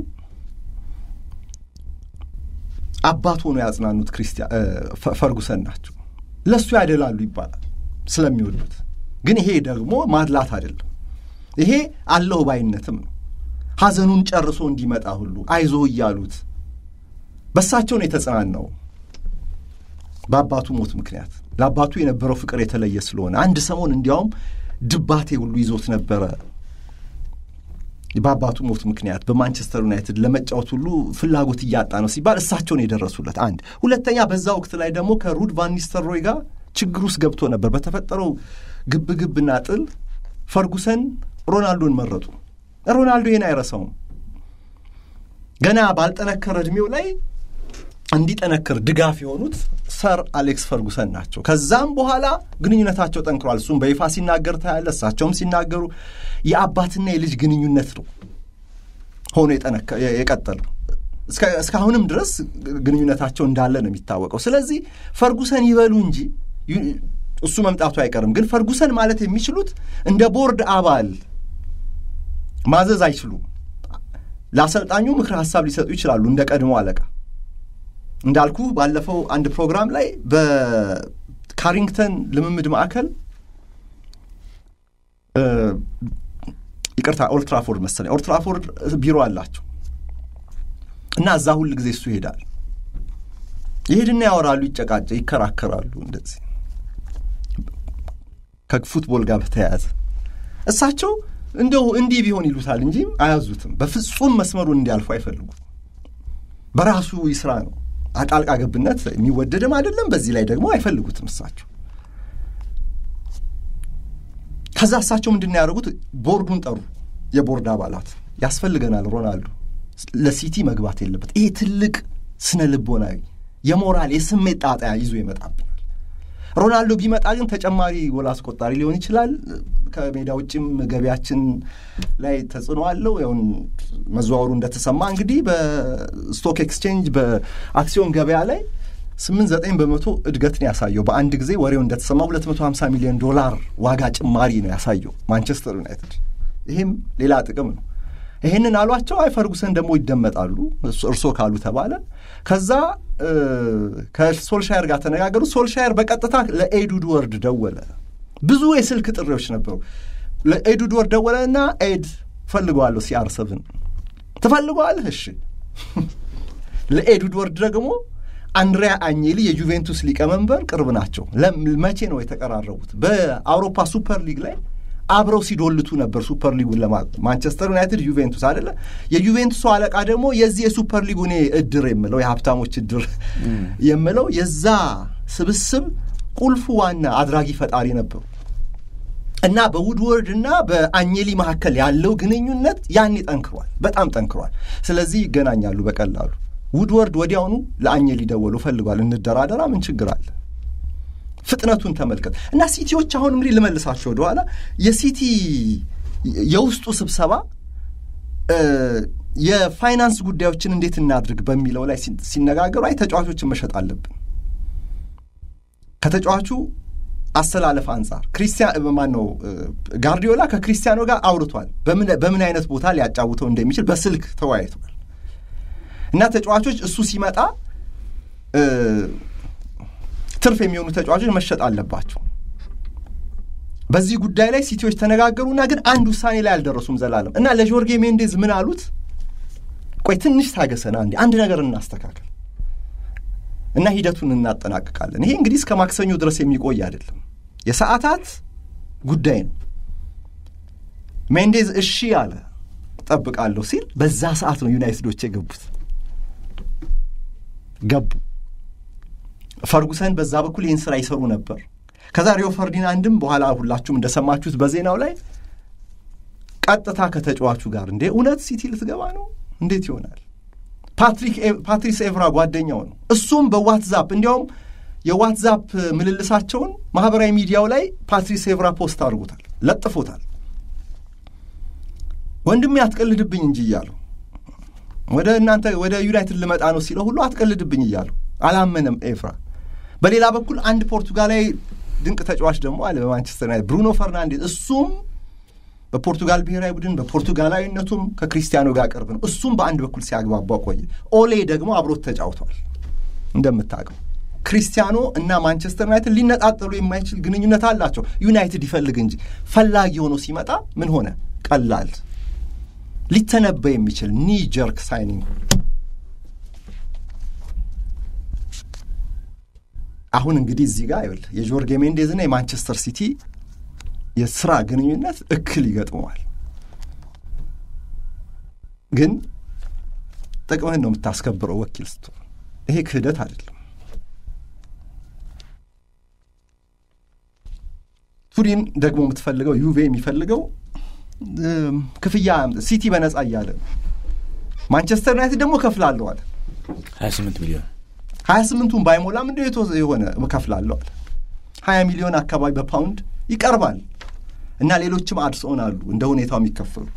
አባቱ ነው ያጽናኑት ክሪስቲያን ፈርጉሰን ናቸው። ለሱ ያደላሉ ይባላል ስለሚወዱት። ግን ይሄ ደግሞ ማድላት አይደለም። ይሄ አለው ባይነትም ነው። ሐዘኑን ጨርሶ እንዲመጣ ሁሉ አይዞህ እያሉት በሳቸው ነው የተጽናናው። በአባቱ ሞት ምክንያት ለአባቱ የነበረው ፍቅር የተለየ ስለሆነ አንድ ሰሞን እንዲያውም ድባቴ ሁሉ ይዞት ነበረ። በአባቱ ሞት ምክንያት በማንቸስተር ዩናይትድ ለመጫወት ሁሉ ፍላጎት እያጣ ነው ሲባል እሳቸው ነው የደረሱለት። አንድ ሁለተኛ በዛ ወቅት ላይ ደግሞ ከሩድ ቫን ኒስተልሮይ ጋር ችግር ውስጥ ገብቶ ነበር። በተፈጠረው ግብግብና ጥል ፈርጉሰን ሮናልዶን መረጡ። ሮናልዶ ይሄን አይረሳውም። ገና ባልጠነከረ እድሜው ላይ እንዲጠነክር ድጋፍ የሆኑት ሰር አሌክስ ፈርጉሰን ናቸው። ከዛም በኋላ ግንኙነታቸው ጠንክሯል። እሱም በይፋ ሲናገር ታያለ፣ እሳቸውም ሲናገሩ የአባትና የልጅ ግንኙነት ነው ሆኖ የቀጠለው። እስካሁንም ድረስ ግንኙነታቸው እንዳለ ነው የሚታወቀው። ስለዚህ ፈርጉሰን ይበሉ እንጂ እሱ መምጣቱ አይቀርም። ግን ፈርጉሰን ማለት የሚችሉት እንደ ቦርድ አባል ማዘዝ አይችሉም። ለአሰልጣኙ ምክር ሐሳብ ሊሰጡ ይችላሉ እንደ ቀድሞ አለቃ። እንዳልኩ ባለፈው አንድ ፕሮግራም ላይ በካሪንግተን ልምምድ ማዕከል ይቅርታ ኦልድ ትራፎርድ መሰለኝ ኦልድ ትራፎርድ ቢሮ አላቸው እና እዛ ሁሉ ጊዜ እሱ ይሄዳል። ይሄድና ያወራሉ፣ ይጨቃጨ ይከራከራሉ። እንደዚህ ከፉትቦል ጋር በተያያዘ እሳቸው እንደው እንዲህ ቢሆን ይሉታል እንጂ አያዙትም። በፍጹም መስመሩን እንዲያልፉ አይፈልጉም። በራሱ ይስራ ነው። አጣልቃ ገብነት የሚወደድም አይደለም። በዚህ ላይ ደግሞ አይፈልጉትም እሳቸው። ከዛ እሳቸው ምንድነው ያደረጉት? ቦርዱን ጠሩ። የቦርድ አባላት ያስፈልገናል፣ ሮናልዶ ለሲቲ መግባት የለበት። ይሄ ትልቅ ስነ ልቦናዊ የሞራል የስሜት ጣጣ ይዞ ይመጣብናል። ሮናልዶ ቢመጣ ግን ተጨማሪ ጎል አስቆጣሪ ሊሆን ይችላል። ከሜዳ ውጭም ገቢያችን ላይ ተጽዕኖ አለው። ያውን መዘዋወሩ እንደተሰማ እንግዲህ በስቶክ ኤክስቼንጅ በአክሲዮን ገበያ ላይ ስምንት ዘጠኝ በመቶ እድገት ነው ያሳየው። በአንድ ጊዜ ወሬው እንደተሰማ ሁለት መቶ ሀምሳ ሚሊዮን ዶላር ዋጋ ጭማሪ ነው ያሳየው ማንቸስተር ዩናይትድ። ይሄም ሌላ ጥቅም ነው። ይሄንን አሏቸው። አይ ፈርጉሰን ደግሞ ይደመጣሉ እርሶ ካሉ ተባለ። ከዛ ከሶልሻየር ጋር ተነጋገሩ። ሶልሻየር በቀጥታ ለኤድ ውድወርድ ደወለ። ብዙ የስልክ ጥሪዎች ነበሩ። ለኤድ ውድወርድ ደወለና ኤድ ፈልገዋለሁ ሲአር ሰቨን ትፈልገዋለህ? እሺ። ለኤድ ውድወርድ ደግሞ አንድሪያ አኘሊ የጁቬንቱስ ሊቀመንበር ቅርብ ናቸው። መቼ ነው የተቀራረቡት? በአውሮፓ ሱፐር ሊግ ላይ አብረው ሲዶልቱ ነበር። ሱፐር ሊጉን ለማለት ማንቸስተር ዩናይትድ ዩቬንቱስ አይደለ? የዩቬንቱስ አለቃ ደግሞ የዚህ የሱፐር ሊጉ እኔ እድር የምለው የሀብታሞች እድር የምለው የዛ ስብስብ ቁልፉ ዋና አድራጊ ፈጣሪ ነበሩ እና በውድወርድ እና በአኘሊ መካከል ያለው ግንኙነት ያኔ ጠንክሯል፣ በጣም ጠንክሯል። ስለዚህ ይገናኛሉ በቀላሉ። ውድወርድ ወዲያውኑ ለአኘሊ ደወሉ፣ ፈልጓል፣ እንደራደራ፣ ምን ችግር አለ? ፍጥነቱን ተመልከት። እና ሲቲዎች አሁን እንግዲህ ልመልሳቸው ወደ ኋላ የሲቲ የውስጡ ስብሰባ የፋይናንስ ጉዳዮችን እንዴት እናድርግ በሚለው ላይ ሲነጋገሩ አይ ተጫዋቾችን መሸጥ አለብን ከተጫዋቹ አሰላለፍ አንፃር ክሪስቲያኖ ማን ነው ጋርዲዮላ ከክሪስቲያኖ ጋር አውርቷል በምን በምን አይነት ቦታ ሊያጫውተው እንደሚችል በስልክ ተወያይቷል እና ተጫዋቾች እሱ ሲመጣ ትርፍ የሚሆኑ ተጫዋቾች መሸጥ አለባቸው በዚህ ጉዳይ ላይ ሲቲዎች ተነጋገሩና ግን አንድ ውሳኔ ላይ አልደረሱም ዘላለም እና ለጆርጌ ሜንዴዝ ምን አሉት ቆይ ትንሽ ታገሰና አንዴ አንድ ነገር እናስተካክል እና ሂደቱን እናጠናቅቃለን ይሄ እንግዲህ እስከ ማክሰኞ ድረስ የሚቆይ አይደለም የሰዓታት ጉዳይ ነው ሜንዴዝ እሺ አለ ተጠብቃለሁ ሲል በዛ ሰዓት ነው ዩናይትዶች የገቡት ገቡ ፈርጉሰን በዛ በኩል ይህን ስራ ይሰሩ ነበር ከዛ ሪዮ ፈርዲናንድም በኋላ ሁላችሁም እንደሰማችሁት በዜናው ላይ ቀጥታ ከተጫዋቹ ጋር እንዴ እውነት ሲቲ ልትገባ ነው እንዴት ይሆናል ፓትሪክ ፓትሪስ ኤቭራ ጓደኛው ነው እሱም በዋትስአፕ እንዲያውም የዋትስአፕ ምልልሳቸውን ማህበራዊ ሚዲያው ላይ ፓትሪስ ኤቭራ ፖስት አድርጎታል ለጥፎታል ወንድሜ አትቀልድብኝ እንጂ ይያሉ ወደ እናንተ ወደ ዩናይትድ ልመጣ ነው ሲለው ሁሉ አትቀልድብኝ ይያሉ አላመነም ኤቭራ በሌላ በኩል አንድ ፖርቱጋላዊ ድንቅ ተጫዋች ደግሞ አለ በማንቸስተር ዩናይትድ ብሩኖ ፈርናንዴዝ እሱም በፖርቱጋል ብሔራዊ ቡድን በፖርቱጋላዊነቱም ከክሪስቲያኖ ጋር ቀርብ ነው እሱም በአንድ በኩል ሲያግባባ ቆየ ኦሌ ደግሞ አብሮት ተጫውቷል እንደምታውቀው ክሪስቲያኖ እና ማንቸስተር ዩናይትድ ሊነጣጠሉ የማይችል ግንኙነት አላቸው ዩናይትድ ይፈልግ እንጂ ፈላጊ ሆኖ ሲመጣ ምን ሆነ ቀላል ሊተነበይ የሚችል ኒ ጀርክ ሳይኒንግ አሁን እንግዲህ እዚህ ጋር አይወል የጆርጌ ሜንዴዝ እና የማንቸስተር ሲቲ የስራ ግንኙነት እክል ይገጥመዋል ግን ጥቅምህን ነው የምታስከብረው ወኪል ስትሆን ይሄ ክህደት አይደለም ቱሪን ደግሞ የምትፈልገው ዩቬ የሚፈልገው ክፍያ ሲቲ በነጻ እያለ ማንቸስተር ዩናይትድ ደግሞ ከፍላለሁ አለ ሀያ ስምንት ሚሊዮን ሀያ ስምንቱን ባይሞላም እንደ የቶ የሆነ ከፍላለሁ አለ ሀያ ሚሊዮን አካባቢ በፓውንድ ይቀርባል እና ሌሎችም አድስኦን አሉ እንደ ሁኔታው የሚከፈሉ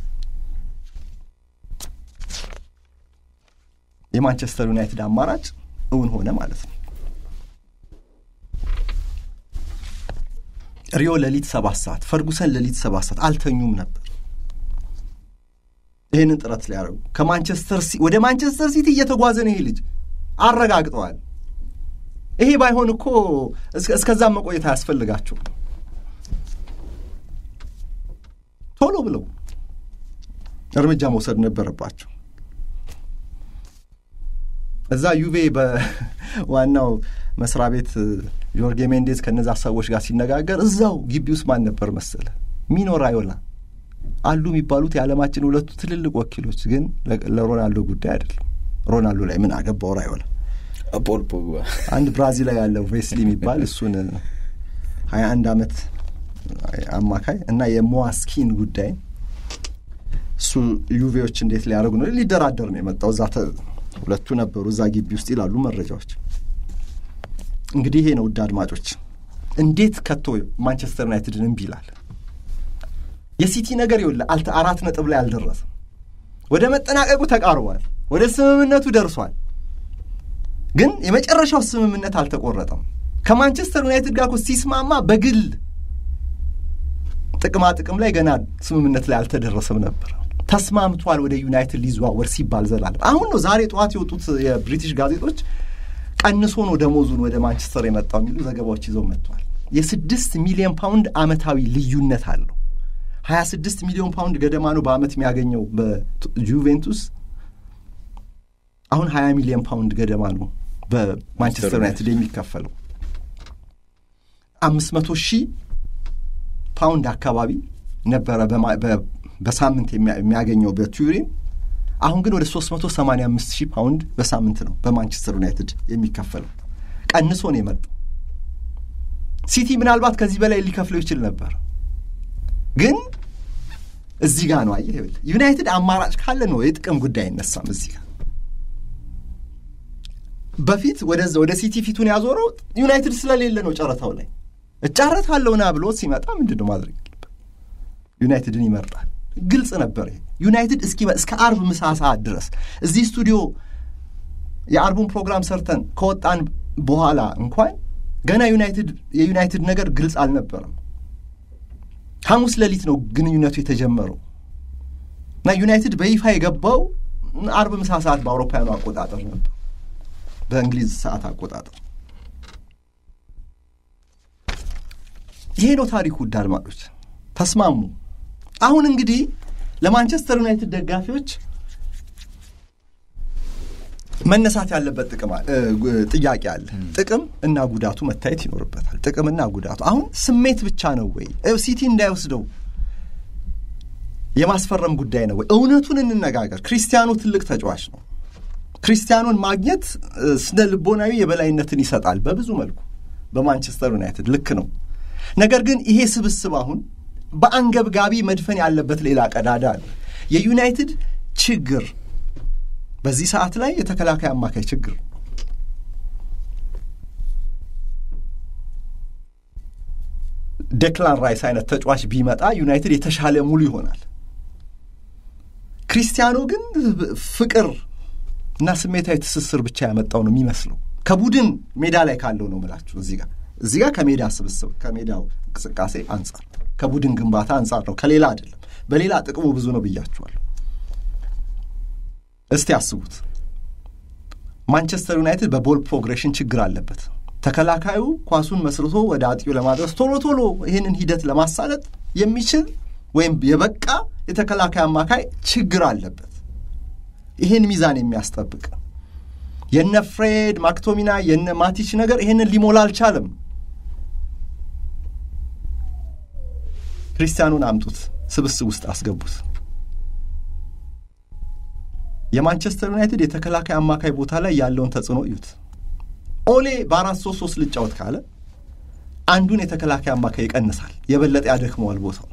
የማንቸስተር ዩናይትድ አማራጭ እውን ሆነ ማለት ነው ሪዮ ለሊት ሰባት ሰዓት ፈርጉሰን ለሊት ሰባት ሰዓት አልተኙም ነበር ይሄንን ጥረት ሊያረጉ ከማንቸስተር ሲቲ ወደ ማንቸስተር ሲቲ እየተጓዘ ነው ይሄ ልጅ አረጋግጠዋል ይሄ ባይሆን እኮ እስከዛ መቆየት ያስፈልጋቸው ቶሎ ብለው እርምጃ መውሰድ ነበረባቸው እዛ ዩቬ በዋናው መስሪያ ቤት ጆርጌ ሜንዴዝ ከነዛ ሰዎች ጋር ሲነጋገር እዛው ግቢ ውስጥ ማን ነበር መሰለ ሚኖ ራዮላ አሉ የሚባሉት የዓለማችን ሁለቱ ትልልቅ ወኪሎች ግን ለሮናልዶ ጉዳይ አይደለም ሮናልዶ ላይ ምን አገባው ራዮላ ፖል ፖግባ አንድ ብራዚል ላይ ያለው ቬስሊ የሚባል እሱን ሀያ አንድ አመት አማካይ እና የሞዋስኪን ጉዳይ እሱ ዩቬዎች እንዴት ሊያደርጉ ነው ሊደራደር ነው የመጣው እዛ ሁለቱ ነበሩ እዛ ግቢ ውስጥ ይላሉ መረጃዎች እንግዲህ ይሄ ነው ውድ አድማጮች እንዴት ከቶ ማንቸስተር ዩናይትድን እምቢ ይላል የሲቲ ነገር ይወለ አልተ አራት ነጥብ ላይ አልደረሰም ወደ መጠናቀቁ ተቃርቧል ወደ ስምምነቱ ደርሷል ግን የመጨረሻው ስምምነት አልተቆረጠም ከማንቸስተር ዩናይትድ ጋር እኮ ሲስማማ በግል ጥቅማ ጥቅም ላይ ገና ስምምነት ላይ አልተደረሰም ነበር ተስማምቷል ወደ ዩናይትድ ሊዘዋወር ሲባል ዘላለም አሁን ነው ዛሬ ጠዋት የወጡት የብሪቲሽ ጋዜጦች ቀንሶ ነው ደሞዙን ወደ ማንቸስተር የመጣው የሚሉ ዘገባዎች ይዘው መጥቷል የስድስት ሚሊዮን ፓውንድ አመታዊ ልዩነት አለው ሀያ ስድስት ሚሊዮን ፓውንድ ገደማ ነው በአመት የሚያገኘው በጁቬንቱስ አሁን ሀያ ሚሊዮን ፓውንድ ገደማ ነው በማንቸስተር ዩናይትድ የሚከፈለው አምስት መቶ ሺህ ፓውንድ አካባቢ ነበረ በሳምንት የሚያገኘው በቱሪን አሁን ግን ወደ ሶስት መቶ ሰማንያ አምስት ሺህ ፓውንድ በሳምንት ነው በማንቸስተር ዩናይትድ የሚከፈለው ቀንሶ ነው የመጣው ሲቲ ምናልባት ከዚህ በላይ ሊከፍለው ይችል ነበር ግን እዚህ ጋር ነው አየህ ዩናይትድ አማራጭ ካለ ነው የጥቅም ጉዳይ አይነሳም እዚህ ጋር በፊት ወደዛ ወደ ሲቲ ፊቱን ያዞረው ዩናይትድ ስለሌለ ነው ጨረታው ላይ እጫረታለውና ብሎ ሲመጣ ምንድነው ማድረግ ዩናይትድን ይመርጣል ግልጽ ነበር። ዩናይትድ እስኪ እስከ አርብ ምሳ ሰዓት ድረስ እዚህ ስቱዲዮ የአርቡን ፕሮግራም ሰርተን ከወጣን በኋላ እንኳን ገና ዩናይትድ የዩናይትድ ነገር ግልጽ አልነበረም። ሐሙስ ሌሊት ነው ግንኙነቱ የተጀመረው እና ዩናይትድ በይፋ የገባው አርብ ምሳ ሰዓት በአውሮፓውያኑ አቆጣጠር ነበር፣ በእንግሊዝ ሰዓት አቆጣጠር። ይሄ ነው ታሪኩ። አድማጮች ተስማሙ። አሁን እንግዲህ ለማንቸስተር ዩናይትድ ደጋፊዎች መነሳት ያለበት ጥቅም ጥያቄ አለ። ጥቅም እና ጉዳቱ መታየት ይኖርበታል። ጥቅምና ጉዳቱ አሁን ስሜት ብቻ ነው ወይ? ሲቲ እንዳይወስደው የማስፈረም ጉዳይ ነው ወይ? እውነቱን እንነጋገር። ክሪስቲያኖ ትልቅ ተጫዋች ነው። ክሪስቲያኖን ማግኘት ስነ ልቦናዊ የበላይነትን ይሰጣል በብዙ መልኩ በማንቸስተር ዩናይትድ ልክ ነው። ነገር ግን ይሄ ስብስብ አሁን በአንገብጋቢ መድፈን ያለበት ሌላ ቀዳዳ አለ። የዩናይትድ ችግር በዚህ ሰዓት ላይ የተከላካይ አማካይ ችግር። ዴክላን ራይስ አይነት ተጫዋች ቢመጣ ዩናይትድ የተሻለ ሙሉ ይሆናል። ክሪስቲያኖ ግን ፍቅር እና ስሜታዊ ትስስር ብቻ ያመጣው ነው የሚመስለው ከቡድን ሜዳ ላይ ካለው ነው የምላችሁ። እዚህ ጋር እዚህ ጋር ከሜዳ ስብስብ ከሜዳው እንቅስቃሴ አንጻር ከቡድን ግንባታ አንጻር ነው፣ ከሌላ አይደለም። በሌላ ጥቅሙ ብዙ ነው ብያችኋል። እስቲ አስቡት፣ ማንቸስተር ዩናይትድ በቦል ፕሮግሬሽን ችግር አለበት። ተከላካዩ ኳሱን መስርቶ ወደ አጥቂው ለማድረስ ቶሎ ቶሎ ይህንን ሂደት ለማሳለጥ የሚችል ወይም የበቃ የተከላካይ አማካይ ችግር አለበት። ይህን ሚዛን የሚያስጠብቅ የነ ፍሬድ ማክቶሚና የነ ማቲች ነገር ይህንን ሊሞላ አልቻለም። ክሪስቲያኖን አምጡት፣ ስብስብ ውስጥ አስገቡት። የማንቸስተር ዩናይትድ የተከላካይ አማካይ ቦታ ላይ ያለውን ተጽዕኖ እዩት። ኦሌ በአራት ሶስት ሶስት ልጫወት ካለ አንዱን የተከላካይ አማካይ ይቀንሳል፣ የበለጠ ያደክመዋል ቦታው።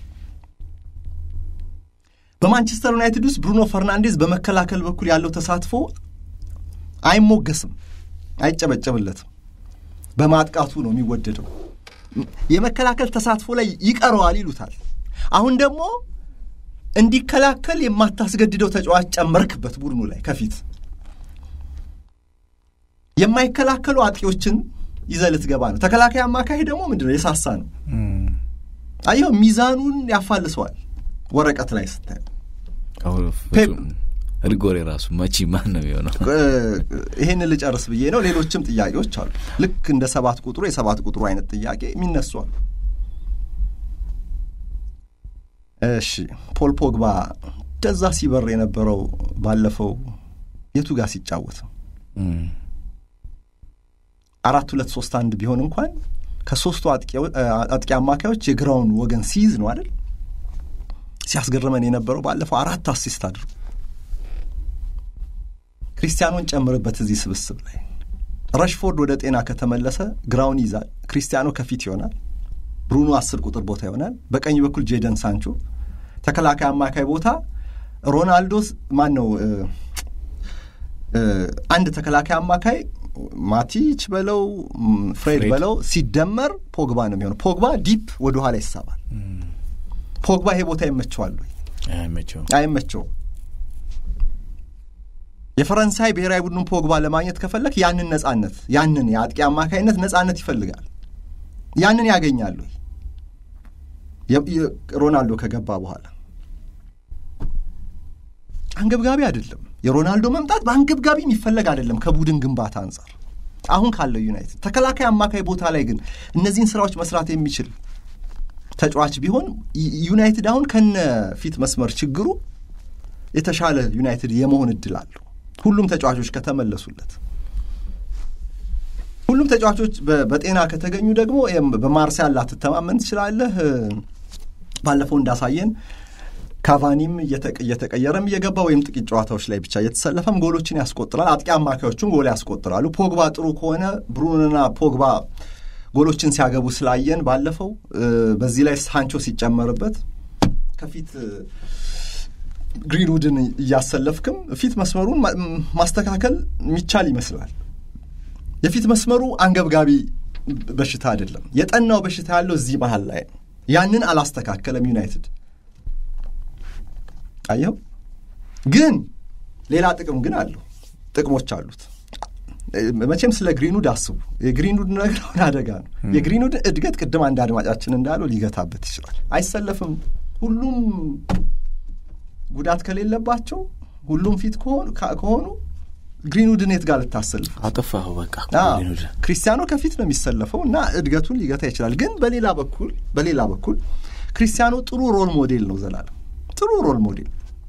በማንቸስተር ዩናይትድ ውስጥ ብሩኖ ፈርናንዴዝ በመከላከል በኩል ያለው ተሳትፎ አይሞገስም፣ አይጨበጨብለትም። በማጥቃቱ ነው የሚወደደው። የመከላከል ተሳትፎ ላይ ይቀረዋል ይሉታል። አሁን ደግሞ እንዲከላከል የማታስገድደው ተጫዋች ጨመርክበት ቡድኑ ላይ ከፊት የማይከላከሉ አጥቂዎችን ይዘህ ልትገባ ነው። ተከላካይ አማካይ ደግሞ ምንድነው የሳሳ ነው። አየው ሚዛኑን ያፋልሰዋል ወረቀት ላይ ስታይ። ሪጎሬ ራሱ ማቺ ማን ነው የሆነው? ይሄን ልጨርስ ብዬ ነው። ሌሎችም ጥያቄዎች አሉ። ልክ እንደ ሰባት ቁጥሩ የሰባት ቁጥሩ አይነት ጥያቄ የሚነሳው። እሺ ፖል ፖግባ ደዛ ሲበር የነበረው ባለፈው የቱ ጋር ሲጫወት አራት ሁለት ሶስት አንድ ቢሆን እንኳን ከሶስቱ አጥቂ አማካዮች የግራውን ወገን ሲይዝ ነው አይደል? ሲያስገርመን የነበረው ባለፈው አራት አሲስት አድርጎ ክሪስቲያኖን ጨምርበት እዚህ ስብስብ ላይ። ራሽፎርድ ወደ ጤና ከተመለሰ ግራውን ይዛል፣ ክሪስቲያኖ ከፊት ይሆናል፣ ብሩኖ አስር ቁጥር ቦታ ይሆናል። በቀኝ በኩል ጄደን ሳንቾ፣ ተከላካይ አማካይ ቦታ ሮናልዶስ ማን ነው አንድ ተከላካይ አማካይ ማቲች በለው ፍሬድ በለው ሲደመር ፖግባ ነው የሚሆነው። ፖግባ ዲፕ ወደ ኋላ ይሳባል። ፖግባ ይሄ ቦታ ይመቸዋል ወይ? አይመቸው አይመቸው። የፈረንሳይ ብሔራዊ ቡድኑ ፖግባ ለማግኘት ከፈለክ ያንን ነጻነት ያንን የአጥቂ አማካይነት ነጻነት ይፈልጋል። ያንን ያገኛል ወይ? ሮናልዶ ከገባ በኋላ አንገብጋቢ አይደለም። የሮናልዶ መምጣት በአንገብጋቢ የሚፈለግ አይደለም ከቡድን ግንባታ አንጻር አሁን ካለው ዩናይትድ። ተከላካይ አማካይ ቦታ ላይ ግን እነዚህን ስራዎች መስራት የሚችል ተጫዋች ቢሆን ዩናይትድ አሁን ከነ ፊት መስመር ችግሩ የተሻለ ዩናይትድ የመሆን እድል አለው። ሁሉም ተጫዋቾች ከተመለሱለት፣ ሁሉም ተጫዋቾች በጤና ከተገኙ ደግሞ በማርሲያል ላትተማመን ትችላለህ። ባለፈው እንዳሳየን ካቫኒም እየተቀየረም እየገባ ወይም ጥቂት ጨዋታዎች ላይ ብቻ እየተሰለፈም ጎሎችን ያስቆጥራል። አጥቂ አማካዮቹም ጎል ያስቆጥራሉ። ፖግባ ጥሩ ከሆነ ብሩኖና ፖግባ ጎሎችን ሲያገቡ ስላየን ባለፈው በዚህ ላይ ሳንቾ ሲጨመርበት ከፊት ግሪንውድን እያሰለፍክም ፊት መስመሩን ማስተካከል የሚቻል ይመስላል። የፊት መስመሩ አንገብጋቢ በሽታ አይደለም። የጠናው በሽታ ያለው እዚህ መሃል ላይ ያንን አላስተካከለም ዩናይትድ። አየው ግን ሌላ ጥቅም ግን አለው ጥቅሞች አሉት መቼም ስለ ግሪንውድ አስቡ የግሪንውድ ነገር አደጋ ነው የግሪንውድ እድገት ቅድም አንድ አድማጫችን እንዳለው ሊገታበት ይችላል አይሰለፍም ሁሉም ጉዳት ከሌለባቸው ሁሉም ፊት ከሆኑ ከሆኑ ግሪንውድን የት ጋር ልታሰልፍ አጠፋው በቃ ግሪንውድ ክርስቲያኖ ከፊት ነው የሚሰለፈውና እድገቱን ሊገታ ይችላል ግን በሌላ በኩል በሌላ በኩል ክርስቲያኖ ጥሩ ሮል ሞዴል ነው ዘላለም ጥሩ ሮል ሞዴል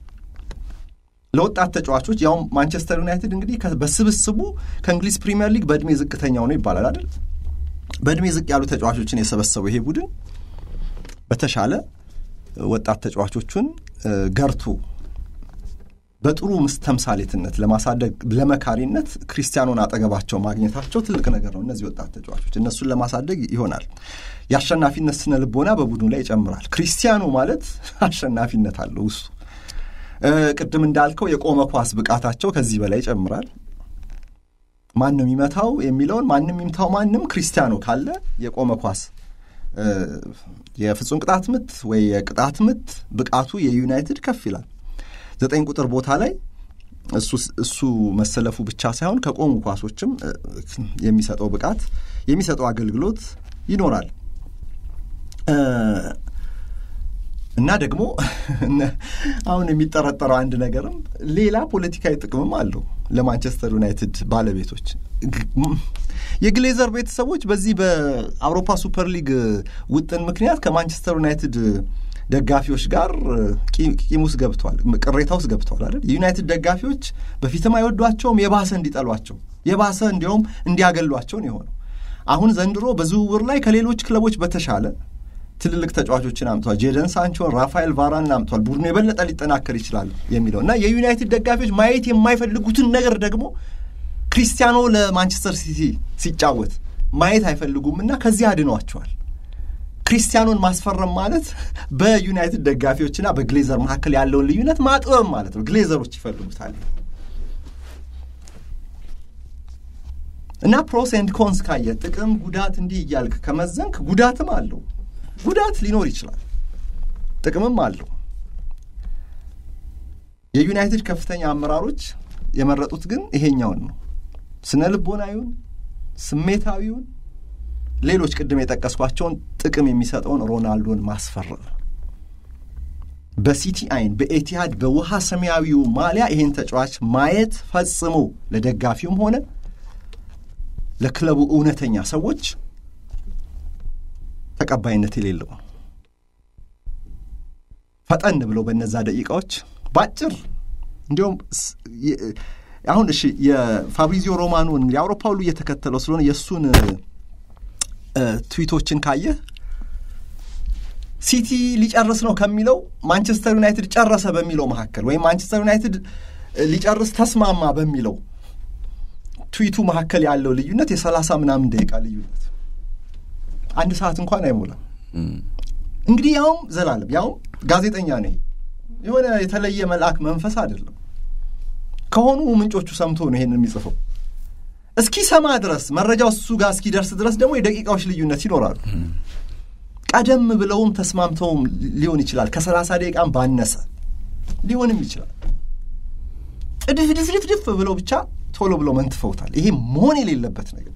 ለወጣት ተጫዋቾች ያው ማንቸስተር ዩናይትድ እንግዲህ በስብስቡ ከእንግሊዝ ፕሪሚየር ሊግ በእድሜ ዝቅተኛው ነው ይባላል አይደል በእድሜ ዝቅ ያሉ ተጫዋቾችን የሰበሰበው ይሄ ቡድን በተሻለ ወጣት ተጫዋቾችን ገርቱ በጥሩ ምስተምሳሌትነት ለማሳደግ ለመካሪነት ክርስቲያኖን አጠገባቸው ማግኘታቸው ትልቅ ነገር ነው እነዚህ ወጣት ተጫዋቾች እነሱን ለማሳደግ ይሆናል ያሸናፊነት ስነ ልቦና በቡድኑ ላይ ይጨምራል ክርስቲያኖ ማለት አሸናፊነት አለው እሱ ቅድም እንዳልከው የቆመ ኳስ ብቃታቸው ከዚህ በላይ ይጨምራል ማንንም ይመታው የሚለውን ማንንም ይምታው ማንንም ክርስቲያኖ ካለ የቆመ ኳስ የፍጹም ቅጣት ምት ወይ የቅጣት ምት ብቃቱ የዩናይትድ ከፍ ይላል ዘጠኝ ቁጥር ቦታ ላይ እሱ እሱ መሰለፉ ብቻ ሳይሆን ከቆሙ ኳሶችም የሚሰጠው ብቃት የሚሰጠው አገልግሎት ይኖራል እና ደግሞ አሁን የሚጠረጠረው አንድ ነገርም ሌላ ፖለቲካዊ ጥቅምም አለው ለማንቸስተር ዩናይትድ ባለቤቶች የግሌዘር ቤተሰቦች በዚህ በአውሮፓ ሱፐር ሊግ ውጥን ምክንያት ከማንቸስተር ዩናይትድ ደጋፊዎች ጋር ቂሙስ ገብቷል ቅሬታውስ ገብቷል አይደል የዩናይትድ ደጋፊዎች በፊትም አይወዷቸውም የባሰ እንዲጠሏቸው የባሰ እንዲያውም እንዲያገሏቸው ነው የሆነው አሁን ዘንድሮ በዝውውር ላይ ከሌሎች ክለቦች በተሻለ ትልልቅ ተጫዋቾችን አምጥቷል ጄደን ሳንቾን ራፋኤል ቫራንን አምጥቷል ቡድኑ የበለጠ ሊጠናከር ይችላል የሚለውና የዩናይትድ ደጋፊዎች ማየት የማይፈልጉትን ነገር ደግሞ ክርስቲያኖ ለማንቸስተር ሲቲ ሲጫወት ማየት አይፈልጉምና ከዚህ አድኗቸዋል ክርስቲያኖን ማስፈረም ማለት በዩናይትድ ደጋፊዎችና በግሌዘር መካከል ያለውን ልዩነት ማጥበብ ማለት ነው ግሌዘሮች ይፈልጉታል እና ፕሮስ ኤንድ ኮንስ ካየ ጥቅም ጉዳት እንዲህ እያልክ ከመዘንክ ጉዳትም አለው ጉዳት ሊኖር ይችላል ጥቅምም አለው የዩናይትድ ከፍተኛ አመራሮች የመረጡት ግን ይሄኛውን ነው ስነ ልቦናዊውን ስሜታዊውን ሌሎች ቅድም የጠቀስኳቸውን ጥቅም የሚሰጠውን ሮናልዶን ማስፈረም በሲቲ አይን በኤቲሃድ በውሃ ሰማያዊው ማሊያ ይሄን ተጫዋች ማየት ፈጽሞ ለደጋፊውም ሆነ ለክለቡ እውነተኛ ሰዎች ተቀባይነት የሌለው ፈጠን ብለው በእነዛ ደቂቃዎች ባጭር እንዲሁም አሁን እሺ የፋብሪዚዮ ሮማኖን እንግዲህ አውሮፓ ሁሉ እየተከተለው ስለሆነ የእሱን ትዊቶችን ካየ ሲቲ ሊጨርስ ነው ከሚለው ማንቸስተር ዩናይትድ ጨረሰ በሚለው መካከል ወይም ማንቸስተር ዩናይትድ ሊጨርስ ተስማማ በሚለው ትዊቱ መካከል ያለው ልዩነት የሰላሳ ምናምን ደቂቃ ልዩነት አንድ ሰዓት እንኳን አይሞላም እንግዲህ ያው ዘላለም ያው ጋዜጠኛ ነው የሆነ የተለየ መልአክ መንፈስ አይደለም ከሆኑ ምንጮቹ ሰምቶ ነው ይሄንን የሚጽፈው እስኪ ሰማ ድረስ መረጃው እሱ ጋር እስኪ ደርስ ድረስ ደግሞ የደቂቃዎች ልዩነት ይኖራሉ ቀደም ብለውም ተስማምተውም ሊሆን ይችላል ከሰላሳ ደቂቃም ባነሰ ሊሆንም ይችላል እድፍ ድፍ ድፍ ድፍ ብለው ብቻ ቶሎ ብለው መንትፈውታል ይሄ መሆን የሌለበት ነገር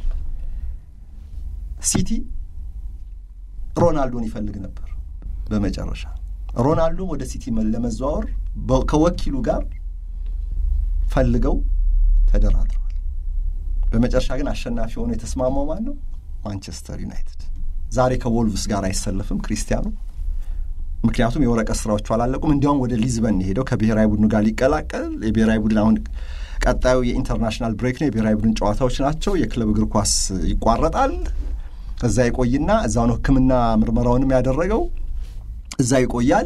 ሲቲ ሮናልዶን ይፈልግ ነበር በመጨረሻ ሮናልዶ ወደ ሲቲ ለመዘዋወር ከወኪሉ ጋር ፈልገው ተደራድረዋል በመጨረሻ ግን አሸናፊ ሆኖ የተስማማው ማን ነው ማንቸስተር ዩናይትድ ዛሬ ከወልቭስ ጋር አይሰለፍም ክርስቲያኖ ምክንያቱም የወረቀት ስራዎቹ አላለቁም እንዲያውም ወደ ሊዝበን ሄደው ከብሔራዊ ቡድኑ ጋር ሊቀላቀል የብሔራዊ ቡድን አሁን ቀጣዩ የኢንተርናሽናል ብሬክ ነው የብሔራዊ ቡድን ጨዋታዎች ናቸው የክለብ እግር ኳስ ይቋረጣል እዛ ይቆይና እዛው ነው ህክምና ምርመራውንም ያደረገው እዛ ይቆያል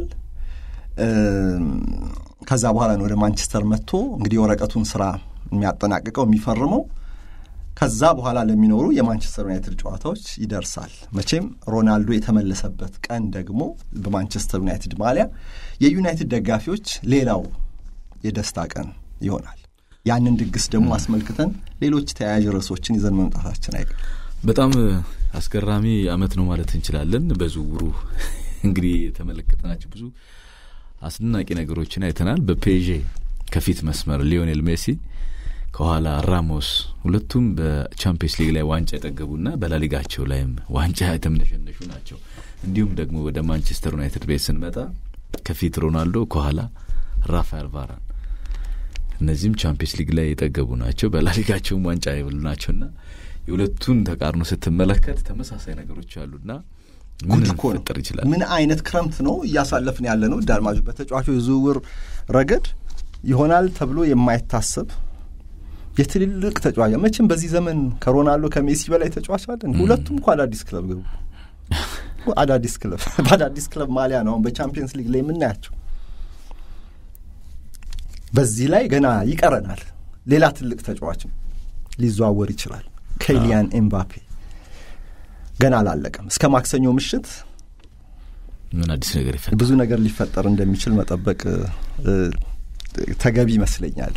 ከዛ በኋላ ነው ወደ ማንቸስተር መጥቶ እንግዲህ ወረቀቱን ስራ የሚያጠናቅቀው የሚፈርመው ከዛ በኋላ ለሚኖሩ የማንቸስተር ዩናይትድ ጨዋታዎች ይደርሳል መቼም ሮናልዶ የተመለሰበት ቀን ደግሞ በማንቸስተር ዩናይትድ ማሊያ የዩናይትድ ደጋፊዎች ሌላው የደስታ ቀን ይሆናል ያንን ድግስ ደግሞ አስመልክተን ሌሎች ተያያዥ ርዕሶችን ይዘን መምጣታችን አይቀር በጣም አስገራሚ አመት ነው ማለት እንችላለን በዝውውሩ እንግዲህ ተመለከተናችሁ ብዙ አስደናቂ ነገሮችን አይተናል። በፔዤ ከፊት መስመር ሊዮኔል ሜሲ ከኋላ ራሞስ ሁለቱም በቻምፒየንስ ሊግ ላይ ዋንጫ ያጠገቡና በላሊጋቸው ላይም ዋንጫ የተመነሸነሹ ናቸው። እንዲሁም ደግሞ ወደ ማንቸስተር ዩናይትድ ቤት ስንመጣ ከፊት ሮናልዶ ከኋላ ራፋኤል ቫራን እነዚህም ቻምፒየንስ ሊግ ላይ የጠገቡ ናቸው። በላሊጋቸው ዋንጫ የበሉ ናቸውና የሁለቱን ተቃርኖ ስትመለከት ተመሳሳይ ነገሮች አሉና ምን ሊፈጠር ይችላል? ምን አይነት ክረምት ነው እያሳለፍን ያለ ነው? ዳልማጁ በተጫዋቾች ዝውውር ረገድ ይሆናል ተብሎ የማይታሰብ የትልልቅ ተጫዋች መቼም በዚህ ዘመን ከሮናልዶ ከሜሲ በላይ ተጫዋች አለ? ሁለቱም እንኳን አዲስ ክለብ ገቡ። አዳዲስ ክለብ በአዳዲስ ክለብ ማሊያ ነው በቻምፒየንስ ሊግ ላይ የምናያቸው። በዚህ ላይ ገና ይቀረናል። ሌላ ትልቅ ተጫዋችም ሊዘዋወር ይችላል። ኬሊያን ኤምባፔ ገና አላለቀም። እስከ ማክሰኞ ምሽት ምን አዲስ ነገር ይፈጠራል? ብዙ ነገር ሊፈጠር እንደሚችል መጠበቅ ተገቢ ይመስለኛል።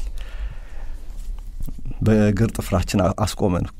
በእግር ጥፍራችን አስቆመን እኮ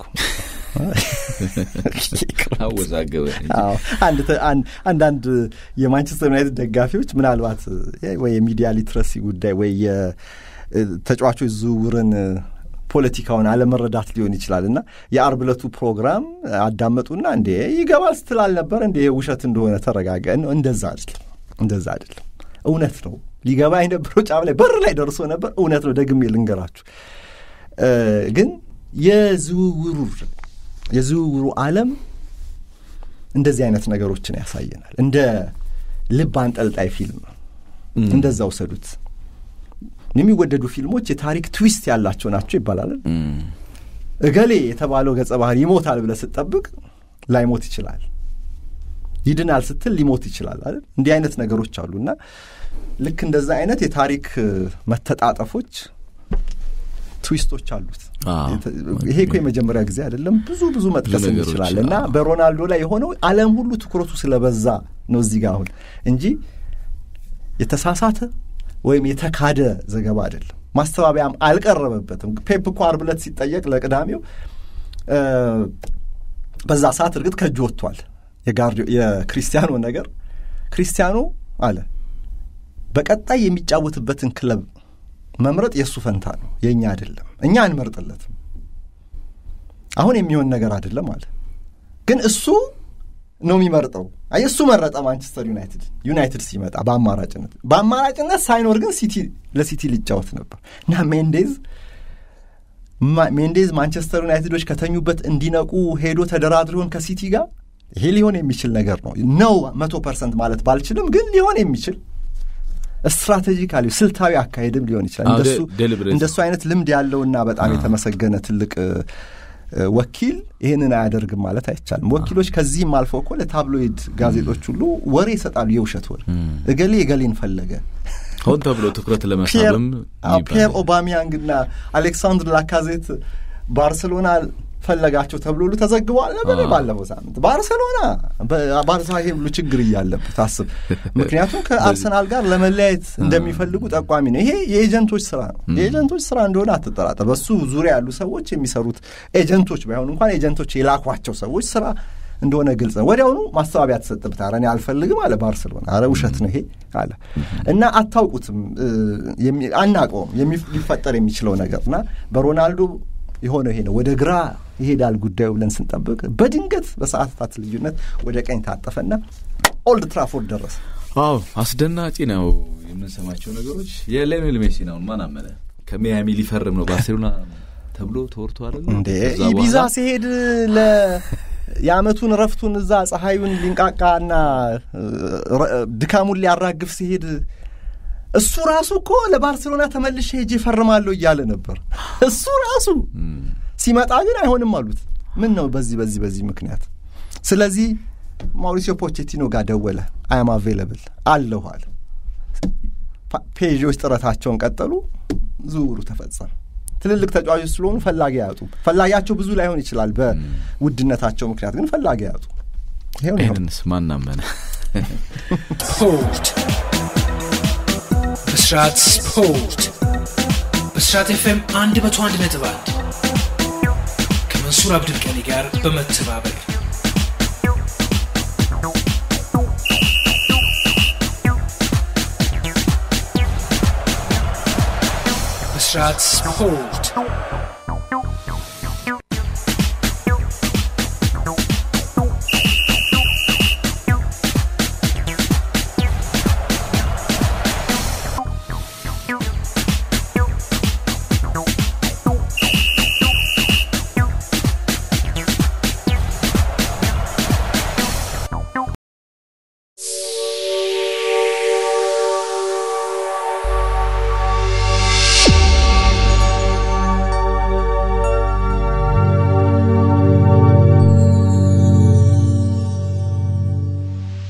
አወዛገበን። አዎ አንድ አንድ አንድ የማንቸስተር ዩናይትድ ደጋፊዎች ምናልባት ወይ የሚዲያ ሊትረሲ ጉዳይ ወይ የተጫዋቾች ዝውውርን ፖለቲካውን አለመረዳት ሊሆን ይችላልና የአርብ ዕለቱ ፕሮግራም አዳመጡና እንዴ ይገባል ስትላል ነበር እንዴ ውሸት እንደሆነ ተረጋጋ። እንደዛ አይደለም እንደዛ አይደለም እውነት ነው። ሊገባ የነበረው ጫፍ ላይ በር ላይ ደርሶ ነበር። እውነት ነው። ደግሜ ልንገራችሁ ግን የዝውውሩ የዝውውሩ ዓለም እንደዚህ አይነት ነገሮችን ያሳየናል። እንደ ልብ አንጠልጣይ ፊልም እንደዛ ወሰዱት። የሚወደዱ ፊልሞች የታሪክ ትዊስት ያላቸው ናቸው ይባላል። እገሌ የተባለው ገጸ ባህሪ ይሞታል ብለህ ስትጠብቅ ላይሞት ይችላል። ይድናል ስትል ሊሞት ይችላል አይደል? እንዲህ አይነት ነገሮች አሉና ልክ እንደዛ አይነት የታሪክ መተጣጣፎች ትዊስቶች አሉት። ይሄ እኮ የመጀመሪያ ጊዜ አይደለም። ብዙ ብዙ መጥቀስ እንችላለን እና በሮናልዶ ላይ የሆነው ዓለም ሁሉ ትኩረቱ ስለበዛ ነው እዚህ ጋር አሁን እንጂ የተሳሳተ ወይም የተካደ ዘገባ አይደለም። ማስተባበያም አልቀረበበትም። ፔፕ እኮ ዓርብ ዕለት ሲጠየቅ ለቅዳሜው በዛ ሰዓት እርግጥ ከእጁ ወጥቷል የጋርዲዮ የክሪስቲያኖ ነገር። ክሪስቲያኖ አለ በቀጣይ የሚጫወትበትን ክለብ መምረጥ የሱ ፈንታ ነው የኛ አይደለም። እኛ አንመርጥለትም። አሁን የሚሆን ነገር አይደለም አለ። ግን እሱ ነው የሚመርጠው። አይ እሱ መረጠ ማንቸስተር ዩናይትድ ዩናይትድ ሲመጣ በአማራጭነት በአማራጭነት ሳይኖር ግን ሲቲ ለሲቲ ሊጫወት ነበር እና ሜንዴዝ ሜንዴዝ ማንቸስተር ዩናይትዶች ከተኙበት እንዲነቁ ሄዶ ተደራድሮን ከሲቲ ጋር ይሄ ሊሆን የሚችል ነገር ነው ነው መቶ ፐርሰንት ማለት ባልችልም ግን ሊሆን የሚችል ስትራቴጂካሊ ስልታዊ አካሄድም ሊሆን ይችላል። እንደሱ እንደሱ አይነት ልምድ ያለውና በጣም የተመሰገነ ትልቅ ወኪል ይሄንን አያደርግም ማለት አይቻልም። ወኪሎች ከዚህም አልፎ እኮ ለታብሎይድ ጋዜጦች ሁሉ ወሬ ይሰጣሉ። የውሸት ወሬ እገሌ እገሌን ፈለገ ሆን ተብሎ ትኩረት ለማሳበም ፒየር ኦባሚያንግና አሌክሳንድር ላካዜት ባርሴሎና ፈለጋቸው ተብሎ ሁሉ ተዘግቧል ነበር ባለፈው ሳምንት። ባርሴሎና ባርሳ ይሄ ሁሉ ችግር እያለበት አስብ። ምክንያቱም ከአርሰናል ጋር ለመለያየት እንደሚፈልጉ ጠቋሚ ነው። ይሄ የኤጀንቶች ስራ ነው። የኤጀንቶች ስራ እንደሆነ አትጠራጠር። በሱ ዙሪያ ያሉ ሰዎች የሚሰሩት ኤጀንቶች ባይሆን እንኳን ኤጀንቶች የላኳቸው ሰዎች ስራ እንደሆነ ግልጽ ነው። ወዲያውኑ ማስተባበያ ተሰጥቷል። አረ እኔ አልፈልግም አለ ባርሴሎና። አረ ውሸት ነው ይሄ አለ እና አታውቁትም አናውቀውም የሚፈጠር የሚችለው ነገርና በሮናልዶ የሆነ ይሄ ነው። ወደ ግራ ይሄዳል ጉዳዩ ብለን ስንጠብቅ በድንገት በሰዓታት ልዩነት ወደ ቀኝ ታጠፈና ኦልድ ትራፎርድ ደረሰ። አዎ አስደናቂ ነው የምንሰማቸው ነገሮች። የሊዮኔል ሜሲ ነው ማን አመነ ከሚያሚ ሊፈርም ነው ባርሴሎና ተብሎ ተወርቶ አይደል እንዴ? ኢቢዛ ሲሄድ ለ ያመቱን ረፍቱን እዛ ፀሐዩን ሊንቃቃና ድካሙን ሊያራግፍ ሲሄድ እሱ ራሱ እኮ ለባርሴሎና ተመልሼ ሄጄ ፈርማለሁ እያለ ነበር። እሱ ራሱ ሲመጣ ግን አይሆንም አሉት። ምን ነው በዚህ በዚህ በዚህ ምክንያት። ስለዚህ ማውሪሲዮ ፖቼቲኖ ጋር ደወለ። አይ አም አቬለብል አለሁ አለ። ፔጆች ጥረታቸውን ቀጠሉ። ዝውውሩ ተፈጸመ። ትልልቅ ተጫዋቾች ስለሆኑ ፈላጊ ያጡ ፈላጊያቸው ብዙ ላይሆን ይችላል በውድነታቸው ምክንያት ግን ፈላጊ ያጡ ይሄው ነው። እንስ ማናመነ ስፖርት ብስራት ስፖርት ብስራት ኤፍኤም አንድ መቶ አንድ ነጥብ አንድ ከመንሱር አብዱልቀኒ ጋር በመተባበር ብስራት ስፖርት